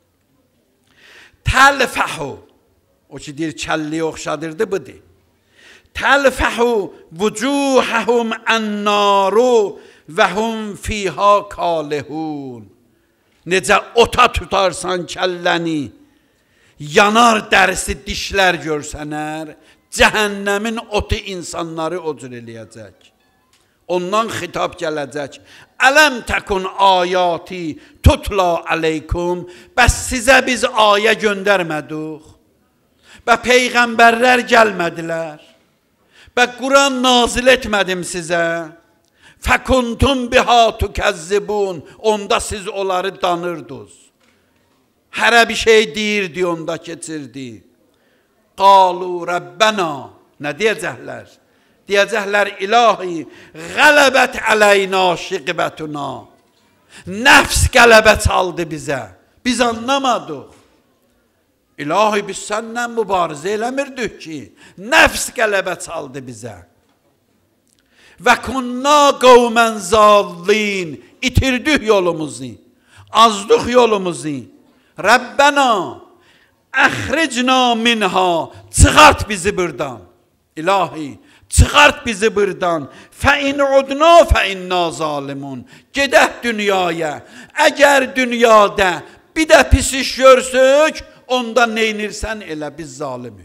təlfəhu, o ki deyir, kəlliyə oxşadırdı, budur. Təlfəhu vücuhəhum ənnaru və hum fiyha kalihun. Necə ota tutarsan kəlləni, yanar dərisi dişlər görsənər, cəhənnəmin otu insanları o cür eləyəcək. Ondan xitab gələcək. Ələm təkun ayati tutla aleykum. Bəs sizə biz ayə göndərmədik. Və peyğəmbərlər gəlmədilər. Və Quran nazil etmədim sizə. Fəkuntum biha tukəzzibun. Onda siz onları danırdınız. Hərə bir şey deyirdi, onda keçirdi. Qalu Rəbbənə. Nə deyəcəklər? Deyəcəklər, ilahi, qələbət ələyna şiqbətuna. Nəfs qələbə çaldı bizə. Biz anlamadıq. İlahi, biz səndən mübarizə eləmirdik ki, nəfs qələbə çaldı bizə. Və kunna qavmən zallin. İtirdik yolumuzu. Azdıq yolumuzu. Rəbbənə, əxricna minha. Çıxart bizi buradan. İlahi, çıxart bizi buradan. Fəin udna fəinna zalimun. Gedək dünyaya. Əgər dünyada bir də pis iş görsük, onda neynirsən elə biz zalimik.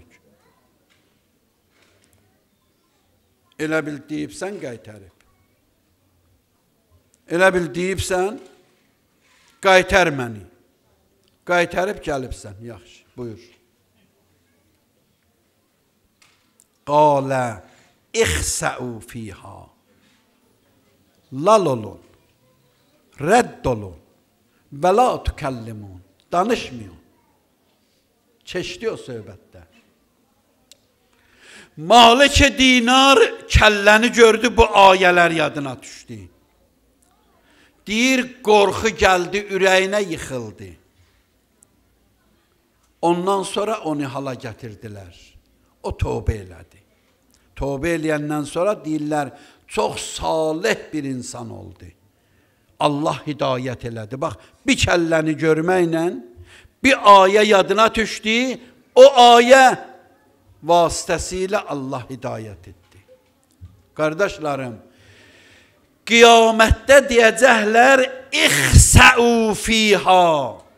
Elə bil deyibsən, qaytarıb. Elə bil deyibsən, qaytar məni. Qaytarıb gəlibsən, yaxşı, buyur. Qalə ixsəu fiha. Lal olun, rədd olun, və la tükəllimun. Danışmayın. Keçdi o söhbətdə. Malik-i Dinar kəlləni gördü, bu ayələr yadına düşdü. Deyir, qorxu gəldi, ürəyinə yıxıldı. Ondan sonra onu hala gətirdilər. O tövbə elədi. Tövbə eləyəndən sonra deyirlər, çox salih bir insan oldu. Allah hidayət elədi. Bax, bir kəlləni görməklə bir ayə yadına düşdü, o ayə vasitəsilə Allah hidayət etdi. Qardaşlarım, qiyamətdə deyəcəklər, ixsəu fiha.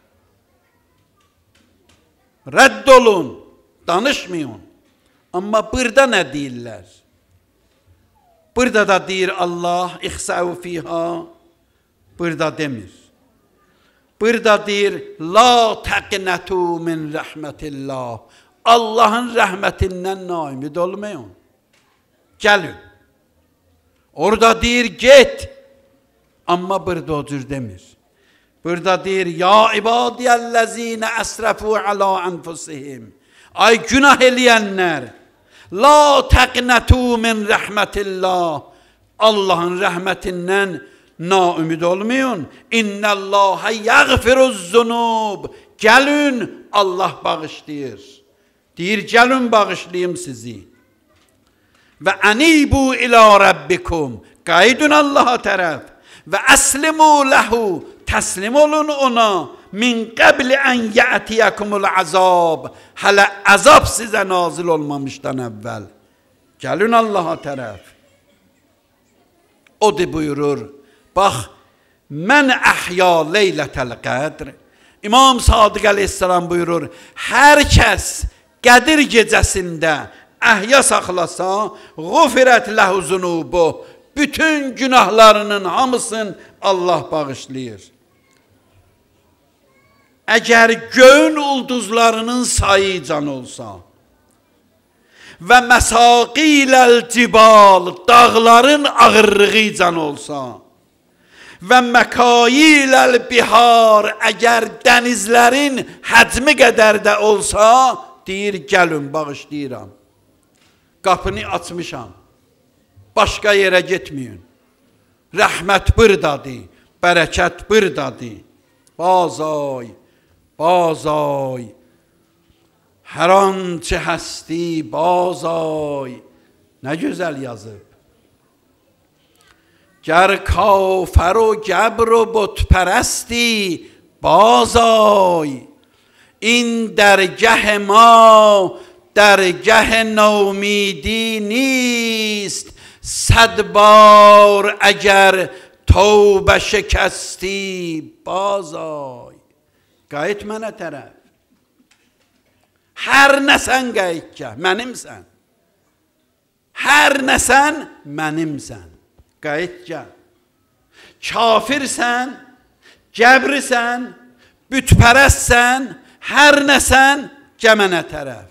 Rədd olun, danışmayın. Amma burada nə deyirlər? Burada da deyir Allah, ixsəu fiha, burada demir. Burada deyir, la təqnətu min rəhmətillah. Allahın rəhmətindən naimid olmayın. Gəlin. Orada deyir, get. Amma burada o cür demir. Burada deyir, ya ibadiyəl-ləzinə əsrəfu alə ənfusihim. Ay günah eləyənlər. La təqnətu min rəhmətillah. Allahın rəhmətindən naümid olmayın. İnnəllâhə yəğfiruz zunub. Gəlin, Allah bağışlayır. Deyir, gəlin bağışlayım sizi. Və ənibu ilə Rabbikum. Qaydun Allaha tərəf. Və əslimu ləhu. Təslim olun ona. Min qəbli ən yətiyəkumul əzab. Hələ əzab sizə nazil olmamışdan əvvəl. Gəlin Allaha tərəf. O da buyurur, bax, mən əhya leylətəl qədr. İmam Sadiq əleyhissalam buyurur, hər kəs Qədir gecəsində əhya saxlasa,ğufirət ləhu zunubu, bütün günahlarının hamısını Allah bağışlayır. Əgər göyün ulduzlarının sayı can olsa və məsaqiləl cibal, dağların ağırlığı can olsa və məkayiləl bihar, əgər dənizlərin həcmi qədər də olsa, deyir, gəlin, bağışlayıram. Qapını açmışam. Başqa yerə getməyin. Rəhmət buradadır, bərəkət buradadır. Bazay, bazay, hər ançı həsti, bazay. Nə gözəl yazıb. Gər kafər o gəbr o butpərəsti, bazay. این درگه ما درگه نومیدی نیست صد بار اگر توبه شکستی بازای. Qayıt mənə tərəf. Hər nəsən qayıt gəl, mənimsən. Hər nəsən, mənimsən. Qayıt gəl. Kafirsən, gəbrisən, bütpərəstsən, hər nəsən, gəl mənə tərəf.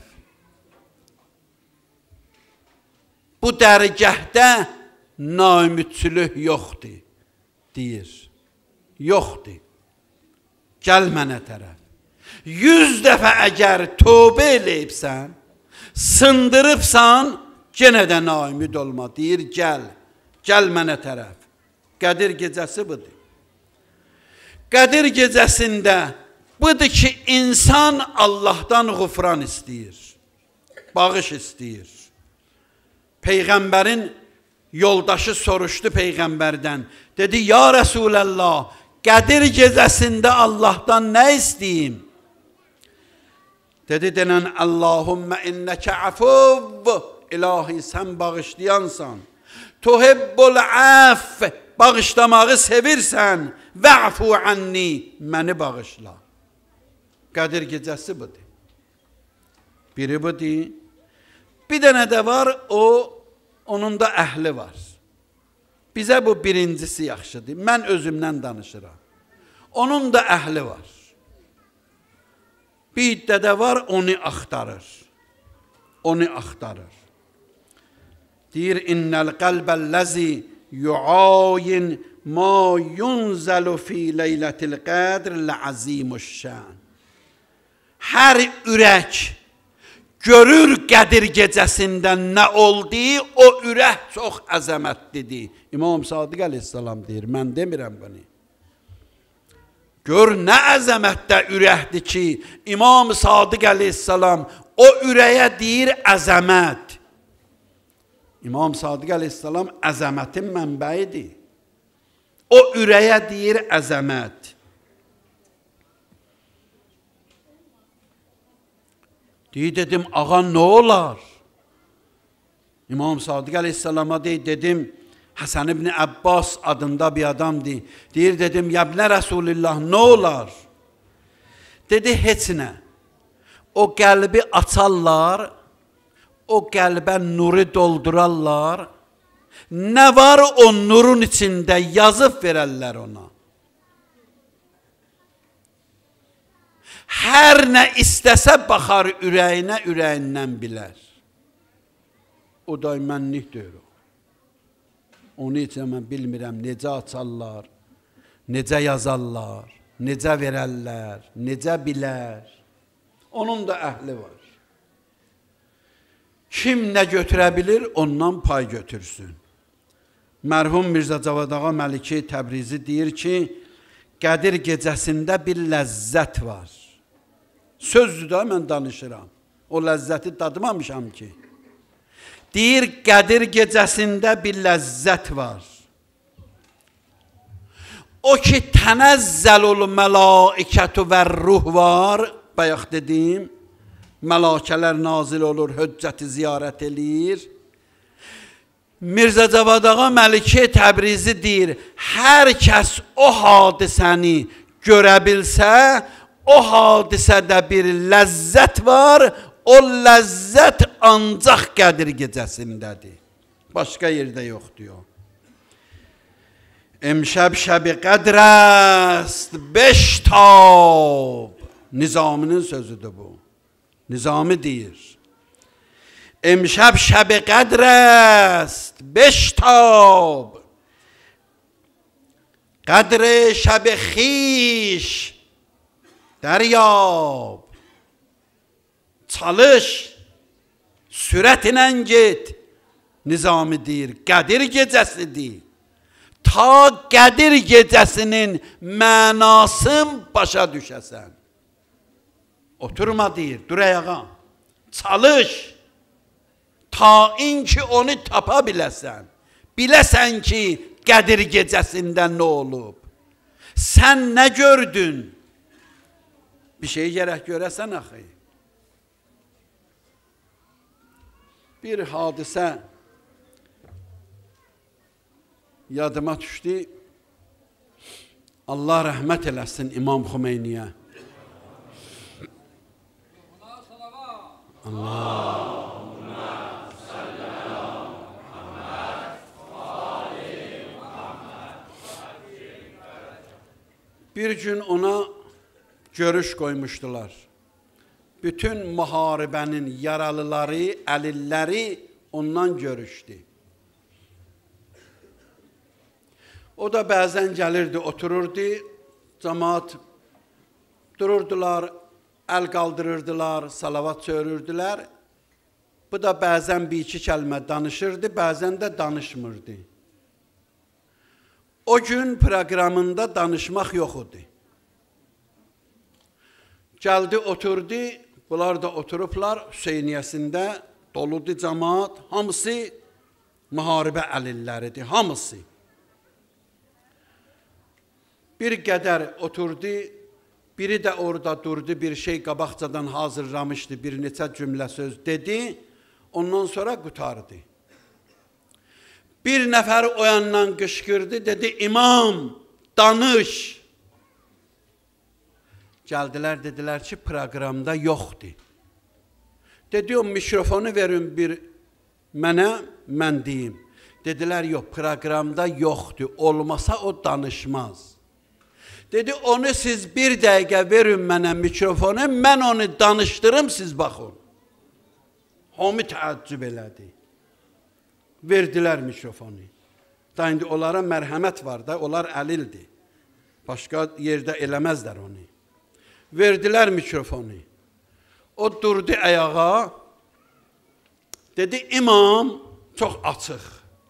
Bu dərgəhdə naümidçülük yoxdur, deyir. Yoxdur. Gəl mənə tərəf. Yüz dəfə əgər tövbə eləyibsən, sındırıbsan, yenə də naümid olma, deyir, gəl. Gəl mənə tərəf. Qədir gecəsi budur. Qədir gecəsində budur ki, insan Allahdanğufran istəyir, bağış istəyir. Peyğəmbərin yoldaşı soruşdu Peyğəmbərdən, dedi, ya Rəsuləllah, Qədir gecəsində Allahdan nə istəyim? Dedi, denən, Allahümmə innəkə əfuv, ilahi sən bağışlayansan, tuhibbul əff, bağışlamağı sevirsən, və'fu anni, məni bağışla. Qədir gecəsi budur. Biri budur. Bir dənə də var, o, onun da əhli var. Bizə bu birincisi yaxşıdır. Mən özümdən danışıram. Onun da əhli var. Bir də də var, onu axtarır. Onu axtarır. Deyir, innəl qəlbəlləzi yuayin ma yunzəlu fi leylətil qədr lə'azimuşşən. Hər ürək görür Qədir gecəsində nə oldu, o ürək çox əzəmətlidir. İmam Sadiq əleyhissalam deyir, mən demirəm bunu. Gör nə əzəmətdə ürəkdir ki, İmam Sadiq əleyhissalam o ürəyə deyir əzəmət. İmam Sadiq əleyhissalam əzəmətin mənbəyidir. O ürəyə deyir əzəmət. Deyir, dedim, ağa nə olar? İmam Sadiq əleyhissalama deyir, dedim, Həsən ibn Əbbas adında bir adamdır. Deyir, dedim, yəbnə Rəsulillah, nə olar? Dedi, heç nə. O qəlbi açarlar, o qəlbə nuru doldurarlar, nə var o nurun içində yazıb verərlər ona. hər nə istəsə baxar ürəyinə, ürəyindən bilər. O da mənlikdir o. Onu heç mən bilmirəm, necə açarlar, necə yazarlar, necə verərlər, necə bilər. Onun da əhli var. Kim nə götürə bilir, ondan pay götürsün. Mərhum Mirzə Cavad Ağa Məliki Təbrizi deyir ki, Qədir gecəsində bir ləzzət var. Sözdür da mən danışıram. O ləzzəti dadmamışam ki. Deyir, Qədir gecəsində bir ləzzət var. O ki, tənəzzəlul mələikətü və ruh var, bayaq dedim, mələkələr nazil olur, höccəti ziyarət eləyir. Mirzə Cavad Ağa Məliki Təbrizi deyir, hər kəs o hadisəni görə bilsə, o hadisədə bir ləzzət var, o ləzzət ancaq Qədir gecəsindədir. Başqa yerdə yox diyor. Emşəb şəbi qədr است beştab. Nizaminin sözüdür bu. Nizami deyir. امشب شب قدر است بشتاب قدر شب خیش دریاب çalış sürətlə get. Nizami deyir, Qədir gecəsidir. Ta Qədir gecəsinin mənasını başa düşəsən. Oturma deyir, dur ayağa. Çalış. Ta in ki onu tapa biləsən. Biləsən ki Qədir gecəsində nə olub. Sən nə gördün? Bir şey gərək görəsən axı. Bir hadisə yadıma düşdü. Allah rəhmət eləsin İmam Xümeyniyə. Allah. Bir gün ona görüş qoymuşdular. Bütün müharibənin yaralıları, əlilləri ondan görüşdü. O da bəzən gəlirdi, otururdu, cəmaat dururdular, əl qaldırırdılar, salavat söylürdülər. Bu da bəzən bir iki kəlmə danışırdı, bəzən də danışmırdı. O gün proqramında danışmaq yox idi. Gəldi, oturdu, bunlar da oturublar Hüseyniyəsində, doludu cəmaat, hamısı müharibə əlilləridir, hamısı. Bir qədər oturdu, biri də orada durdu, bir şey qabaqcadan hazırlamışdı, bir neçə cümlə söz dedi, ondan sonra qutardı. Bir nəfər o yandan qışqırdı, dedi, İmam, danış. Gəldilər, dedilər ki, proqramda yoxdur. Dedi, o mikrofonu verin bir mənə, mən deyim. Dedilər, yox, proqramda yoxdur, olmasa o danışmaz. Dedi, onu siz bir dəqiqə verin mənə mikrofonu, mən onu danışdırım, siz baxın. Hamı təəccüb elədi. Verdilər mikrofonu. Da indi onlara mərhəmət var da, onlar əlildir. Başqa yerdə eləməzlər onu. Verdilər mikrofonu. O durdu ayağa. Dedi, İmam, çox açıq.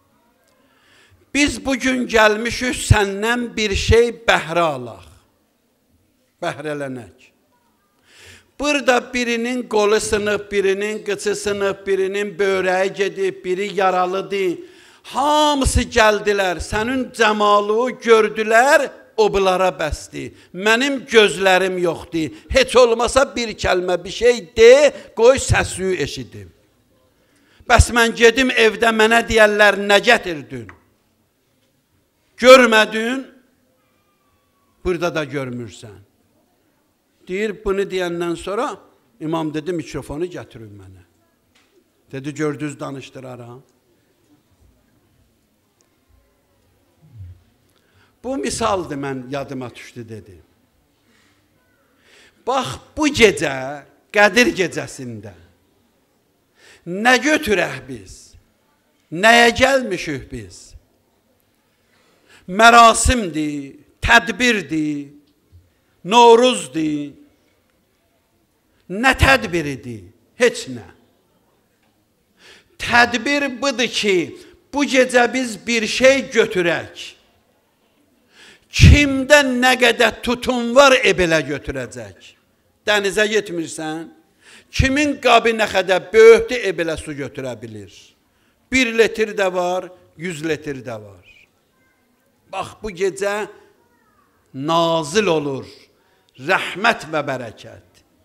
Biz bugün gəlmişik səndən bir şey bəhrə alaq. Bəhrələnək. Burada birinin qolu sınıb, birinin qıçı sınıb, birinin böreği gedib, biri yaralıdır. Hamısı gəldilər, sənin cəmalı gördülər, o bunlara bəsdir. Mənim gözlərim yoxdur. Heç olmasa bir kəlmə bir şey de, qoy səsi eşidim. Bəs mən gedim evdə mənə deyərlər, nə gətirdin? Görmədin, burada da görmürsən. Deyir, bunu deyəndən sonra imam dedi, mikrofonu gətirin mənə. Dedi, gördünüz danışdıraram. Bu misaldır, mən yadıma düşdü, dedi. Bax, bu gecə, Qədir gecəsində nə götürək biz? Nəyə gəlmişik biz? Mərasimdir, tədbirdir, Novruzdur. Nə tədbiridir? Heç nə. Tədbir budur ki, bu gecə biz bir şey götürək. Kimdə nə qədər tutun var, e belə götürəcək. Dənizə getmirsən, kimin qabı nə qədər böyükdür, e belə su götürə bilir. Bir litr də var, yüz litr də var. Bax, bu gecə nazil olur, rəhmət və bərəkət.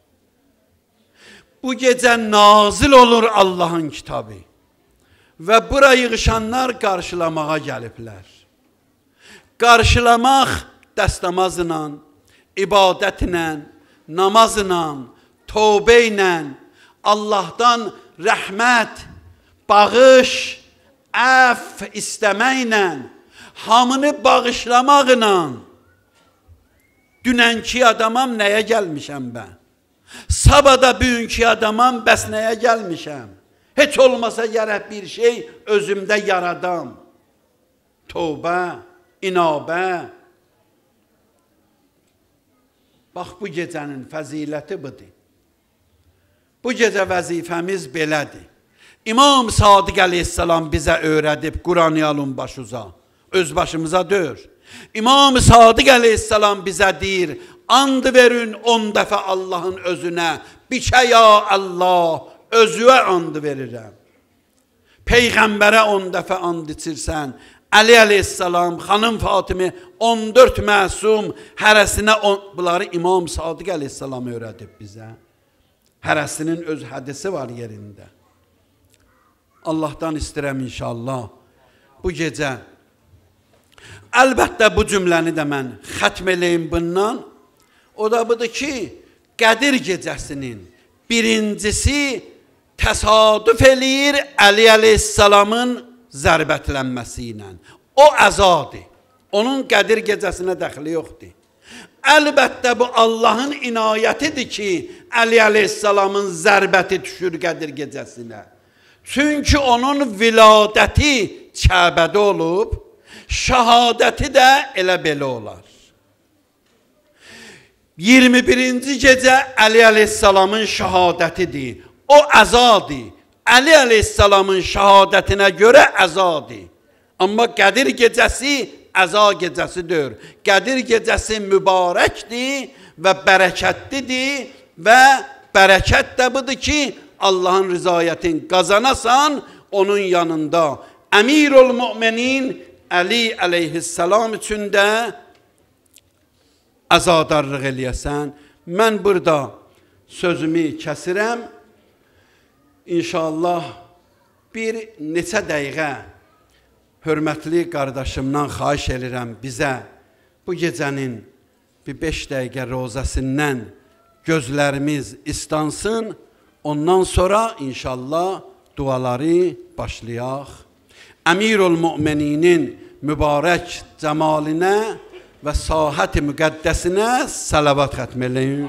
Bu gecə nazil olur Allahın kitabı və bura yığışanlar qarşılamağa gəliblər. Qarşılamaq dəstəmazla, ibadətlə, namazla, tövbə ilə, Allahdan rəhmət, bağış, əff istəməklə, hamını bağışlamaqla, dünənki adamam nəyə gəlmişəm mən? Sabada bugünkü adamam bəs nəyə gəlmişəm? Heç olmasa gərək bir şey özümdə yaradam. Tövbə, inabə. Bax, bu gecənin fəziləti budur. Bu gecə vəzifəmiz belədir. İmam Sadiq əleyhissalam bizə öyrədib, Quran-ı alın başuza, öz başımıza dör. İmam Sadiq əleyhissalam bizə deyir, and verin on dəfə Allahın özünə, biçə ya Allah, özüvə and verirəm. Peyğəmbərə on dəfə and içirsən, Əli əleyhissalam, xanım Fatimi, on dörd məsum, hərəsinə, on... bunları İmam Sadiq əleyhissalam öyrədib bizə. Hərəsinin öz hədisi var yerində. Allahdan istəyirəm inşallah, bu gecə, əlbəttə bu cümləni də mən xətm eləyim bundan, o da budur ki, Qədir gecəsinin birincisi təsadüf eləyir Əli əleyhissalamın zərbətlənməsi ilə. O əzadır. Onun Qədir gecəsinə dəxli yoxdur. Əlbəttə bu Allahın inayətidir ki, Əli əleyhissalamın zərbəti düşür Qədir gecəsinə. Çünki onun viladəti Kəbədə olub, şəhadəti də elə belə olar. iyirmi birinci gecə Əli əleyhissalamın şəhadətidir. O əzadır. Əli əleyhissalamın şəhadətinə görə əzadır. Amma Qədir gecəsi əza gecəsidir. Qədir gecəsi mübarəkdir və bərəkətlidir və bərəkət də budur ki, Allahın rızayətini qazanasan, onun yanında Əmirul Müminin Əli əleyhissalam üçün də əzadarlıq eləyəsən. Mən burada sözümü kəsirəm. İnşallah bir neçə dəqiqə hörmətli qardaşımdan xahiş edirəm bizə bu gecənin bir beş dəqiqə rozəsindən gözlərimiz istansın. Ondan sonra inşallah duaları başlayaq. Əmirul Mümininin mübarək cəmalinə və sahət-i müqəddəsinə salavat xətm eləyin.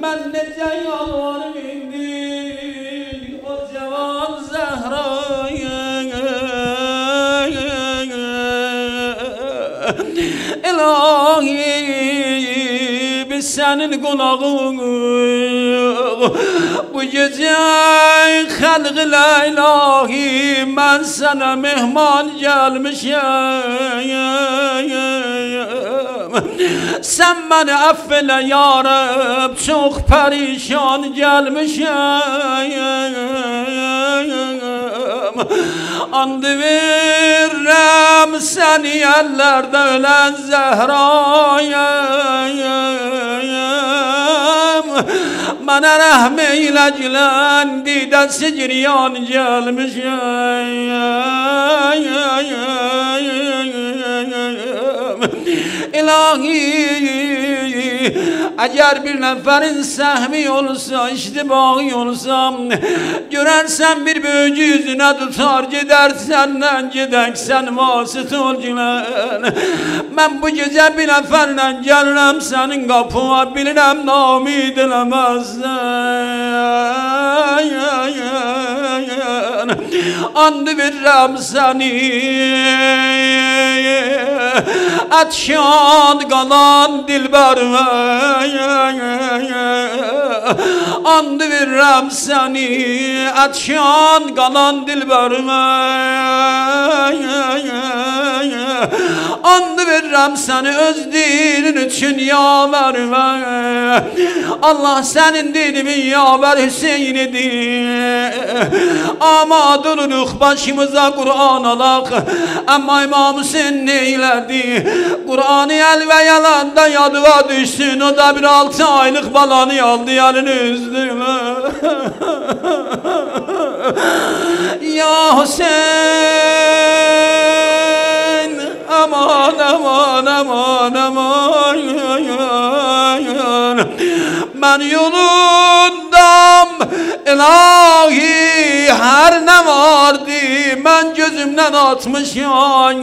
ben nece yalvarım indi o cevan Zehra'ya. İlahi biz senin kulağın bu gece halkıyla ilahi ben sana mehman gelmişim. Sen beni affeyle ya Rab, çok perişan gelmişim. And veririm seni ellerde ölen Zehra'ya. Bana rahmeyle gülen didesi giryan gelmiş. İlahi eğer bir neferin sehmi olsa, iştibahi olsam, görersen bir büyücü yüzüne tutar gider senden gidek sen vasıt ol gülen. Ben bu gece bir neferle gelirim senin kapına, bilirim namı dilemezsen. And veririm seni atşan kalan dilberime. And veririm seni atşan kalan dilberime. And veririm seni öz dinin için yaverime. Allah senin dinimin yaver Hüseyin'idir. Ama dururuk başımıza Kur'an alak. Ama İmam Hüseyin neyledi? Kur'an'ı el ve yalanda yadıva düşsün. O da bir altı aylık balanı aldı yarın üzdüme. Ya Hüseyin aman aman aman aman. Ben yolundam ilahi her ne vardı ben gözümden atmışım.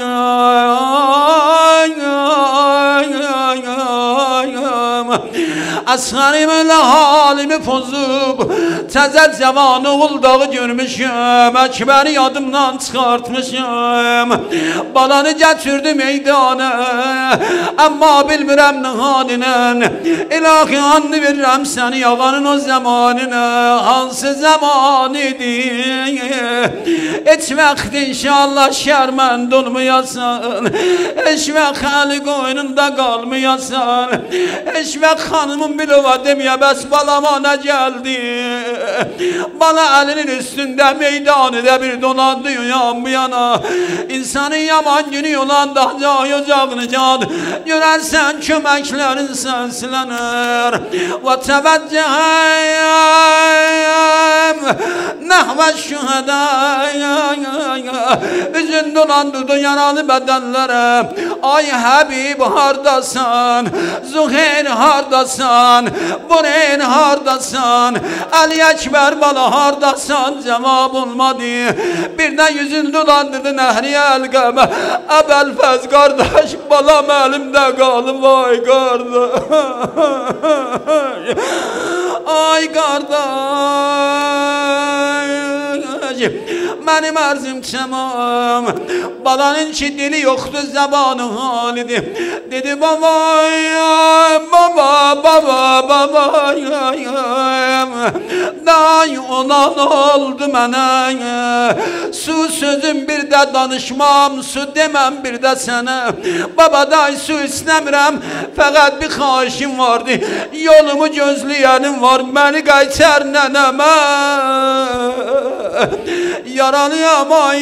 Asharımla halimi pozup tezel zevan oğuldağı görmüşüm. Ekberi yadımdan çıkartmışım. Balanı getirdi meydana ama bilmirəm ne haline. İlahi and veririm seni yağanın o zamanına. Hansı zaman idi? Hiç vakit inşallah şermend olmayasan. Hiç vakit eli koynunda kalmayasan. Hiç vakit hanımın bilova demeye bes balama ne geldi? Bana elinin üstünde meydanı bir dolandı yan bu yana. İnsanın yaman günü yolanda ocağını can. Görersen kömeklerin senslenir. Ve teveccühem nehve şühedâ. Üzün dolandırdı yaralı bedenlere. Ay Habib hardasan, Zuhair hardasan, Bureyn hardasan, Ali Ekber bala hardasan, cevap olmadı. Birden yüzün dolandırdı Nehriye Elgeme. Ebelfez kardeş balam elimde kalım vay kardeş. Ay kardeş benim arzum tamam. Balanın ki dili yoktu zabanı halidi. Dedi baba ya baba baba baba ya day olan oldu bana. Su sözüm bir de danışmam, su demem bir de sana. Baba day su istəmirəm, fakat bir xahişim vardı. Yolumu gözleyenim var, beni qaytar nənəmə. Yaralıyam ay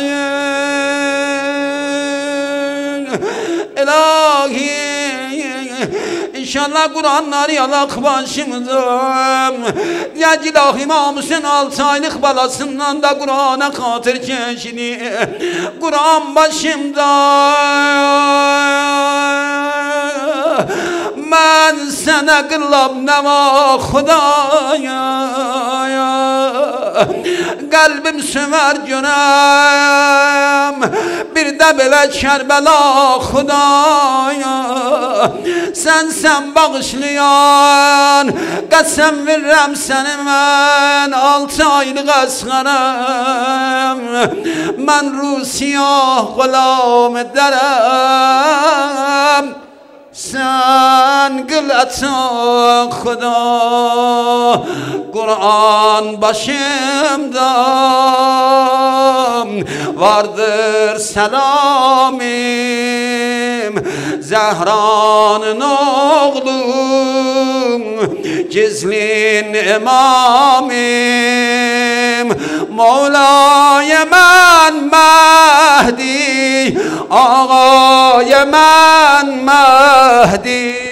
yaralıyam. İlahi İnşallah Kur'anları yalak başımıza. Ya ilahi İmam Hüseyin altı aylık balasından da Kur'an'a katır keşini. Kur'an başımda. Ben sana kılab nema Khudaya. Kalbim söver görem bir de belə Kərbəla Xudaya Sen sen bağışlayan Qəsəm verirəm səni mən altı aylıq əsğərəm Mən Rusiyah qulam edərəm Sen gülətən Xuda Kur'an başımda Vardır selamim Zehra'nın oğlu Gizlin imamim Mevla'ya mən Mehdi Ağa'ya mən Mehdi